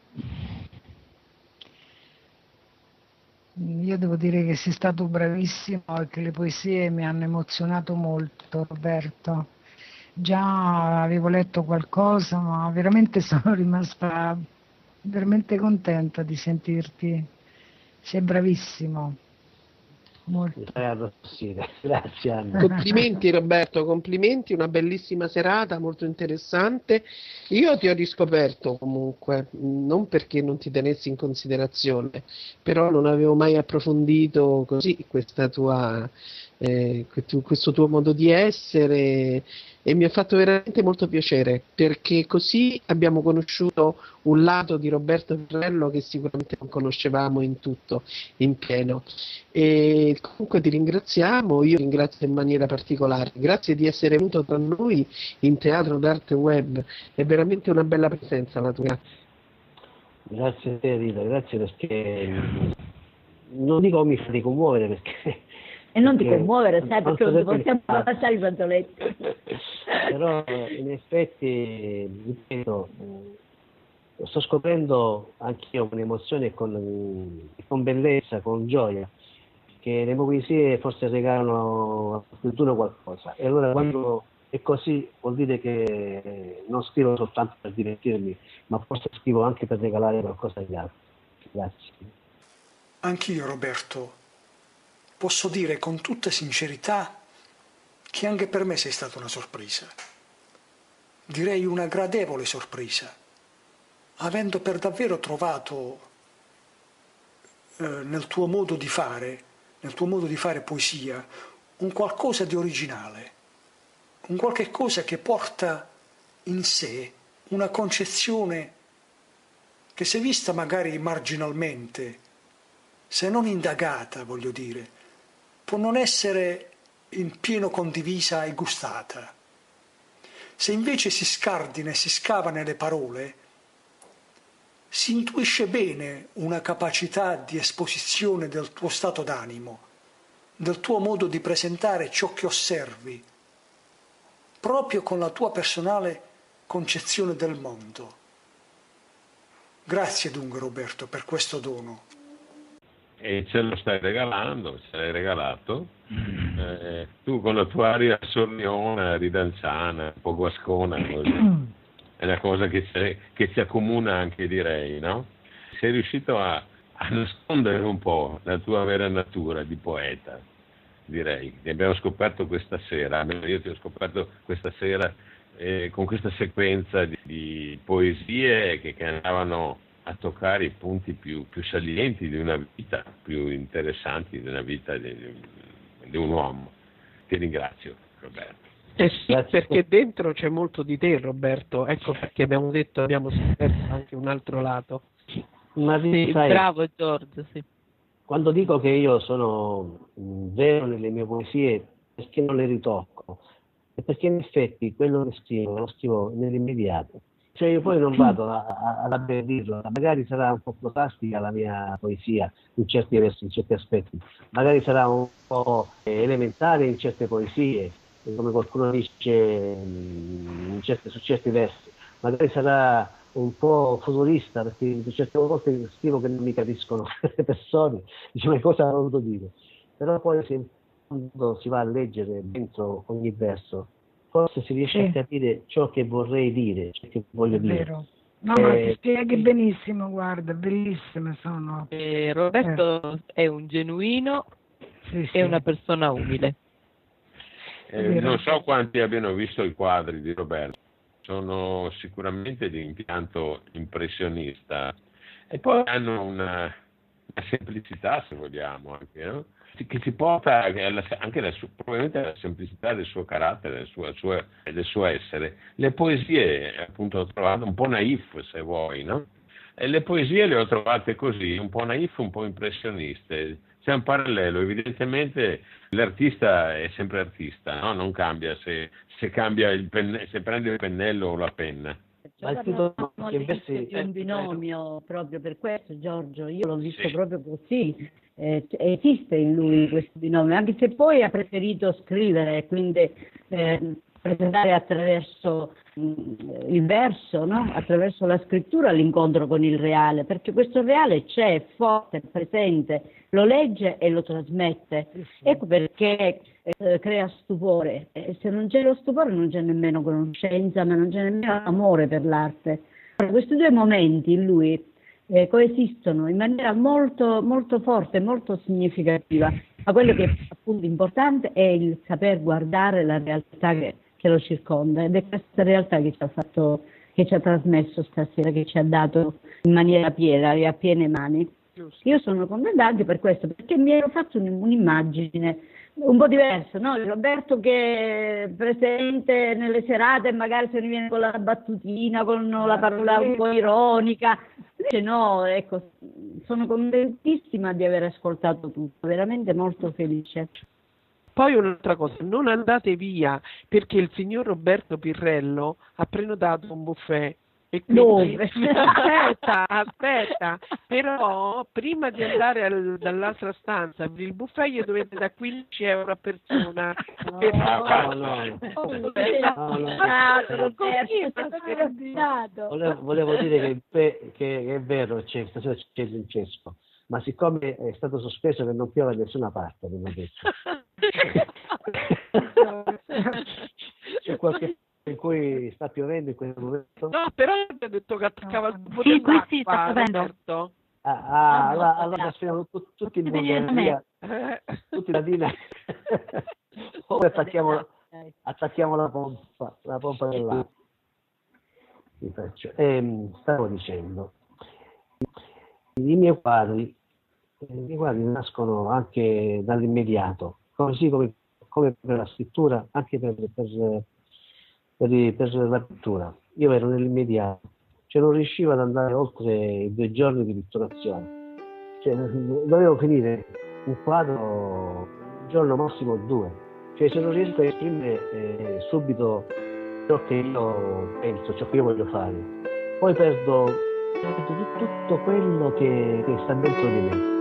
Io devo dire che sei stato bravissimo e che le poesie mi hanno emozionato molto, Roberto. Già avevo letto qualcosa, ma veramente sono rimasta veramente contenta di sentirti. Sei bravissimo. Molto. Grazie Anna. Complimenti Roberto, complimenti, una bellissima serata, molto interessante. Io ti ho riscoperto comunque, non perché non ti tenessi in considerazione, però non avevo mai approfondito così questa tua, questo tuo modo di essere, e mi ha fatto veramente molto piacere, perché così abbiamo conosciuto un lato di Roberto Firrello che sicuramente non conoscevamo in tutto, in pieno. E comunque ti ringraziamo, io ringrazio in maniera particolare, grazie di essere venuto tra noi in Teatro d'Arte Web, è veramente una bella presenza la tua. Grazie a te Rita, grazie, perché non dico mi fai commuovere perché... E non ti commuovere, sai, perché non ti possiamo passare i fazzoletti. Però in effetti, ripeto, sto scoprendo anch'io con emozione e con bellezza, con gioia, che le poesie forse regalano a qualcuno qualcosa. E allora quando è così vuol dire che non scrivo soltanto per divertirmi, ma forse scrivo anche per regalare qualcosa agli altri. Grazie. Anch'io, Roberto, posso dire con tutta sincerità che anche per me sei stata una sorpresa. Direi una gradevole sorpresa, avendo per davvero trovato nel tuo modo di fare poesia, un qualcosa di originale, un qualche cosa che porta in sé una concezione che, se vista magari marginalmente, se non indagata, voglio dire, può non essere in pieno condivisa e gustata. Se invece si scardina e si scava nelle parole, si intuisce bene una capacità di esposizione del tuo stato d'animo, del tuo modo di presentare ciò che osservi, proprio con la tua personale concezione del mondo. Grazie dunque, Roberto, per questo dono. E ce lo stai regalando, ce l'hai regalato. Tu con la tua aria sorniona, ridanciana, un po' guascona, così. È una cosa che ci accomuna anche, direi, no? Sei riuscito a nascondere un po' la tua vera natura di poeta, direi. Ti abbiamo scoperto questa sera, almeno io ti ho scoperto questa sera con questa sequenza di poesie che andavano a toccare i punti più salienti di una vita, più interessanti di una vita di un uomo. Ti ringrazio, Roberto. Sì, perché dentro c'è molto di te, Roberto, ecco perché abbiamo detto, abbiamo scoperto anche un altro lato. Ma Sì, sai, bravo Giorgio, sì. quando dico che io sono vero nelle mie poesie, perché non le ritocco, è perché in effetti quello che scrivo lo scrivo nell'immediato. Cioè io poi non vado ad abbeldirlo, magari sarà un po' plastica la mia poesia in certi versi, in certi aspetti, magari sarà un po' elementare in certe poesie, come qualcuno dice su certi versi, magari sarà un po' futurista, perché certe volte scrivo che non mi capiscono le persone, dice ma cosa ho voluto dire, però poi se quando si va a leggere dentro ogni verso, forse si riesce a capire ciò che vorrei dire, ciò che voglio dire. Vero. No, ma ti spieghi benissimo, guarda, bellissime sono. Roberto è un genuino e una persona umile. Non so quanti abbiano visto i quadri di Roberto, sono sicuramente di impianto impressionista e poi hanno una semplicità, se vogliamo, anche, no? Che ci porta anche probabilmente alla semplicità del suo carattere, del suo essere. Le poesie, appunto, ho trovato un po' naif, se vuoi, no? E le poesie le ho trovate così, un po' naif, un po' impressioniste. C'è un parallelo, evidentemente l'artista è sempre artista, no? Non cambia se cambia se prende il pennello o la penna. Ma di un binomio proprio per questo, Giorgio, io l'ho visto proprio così, esiste in lui questo binomio, anche se poi ha preferito scrivere, quindi presentare attraverso il verso, no? Attraverso la scrittura l'incontro con il reale, perché questo reale c'è, è forte, è presente, lo legge e lo trasmette. Ecco perché crea stupore. Se non c'è lo stupore non c'è nemmeno conoscenza, ma non c'è nemmeno amore per l'arte. Questi due momenti in lui coesistono in maniera molto, molto forte, molto significativa, ma quello che è appunto importante è il saper guardare la realtà che lo circonda, ed è questa realtà che ci ha trasmesso stasera, che ci ha dato in maniera piena e a piene mani. Io sono contenta anche per questo, perché mi ero fatto un'immagine un po' diversa, no? Roberto che è presente nelle serate e magari se ne viene con la battutina, con la parola un po' ironica, invece no, ecco, sono contentissima di aver ascoltato tutto, veramente molto felice. Poi un'altra cosa, non andate via, perché il signor Roberto Pirrello ha prenotato un buffet. E quindi, aspetta, però prima di andare dall'altra stanza per il buffet gli dovete dare 15 euro a persona. Volevo dire che è vero, stasera c'è il Francesco, ma siccome è stato sospeso che non piove da nessuna parte, abbiamo detto. C'è qualche in cui sta piovendo in questo momento? No, però ho detto che attaccava il buco qui sta Roberto. Allora speriamo tutti in via, tutti la dina. Poi attacchiamo la pompa dell'acqua. Stavo dicendo, i miei quadri nascono anche dall'immediato, così come come per la scrittura, anche per la pittura. Io ero nell'immediato, cioè non riuscivo ad andare oltre i 2 giorni di pitturazione. Cioè, dovevo finire un quadro un giorno, massimo 2. Cioè, se non riesco a esprimere subito ciò che io penso, ciò che io voglio fare, poi perdo tutto quello che sta dentro di me.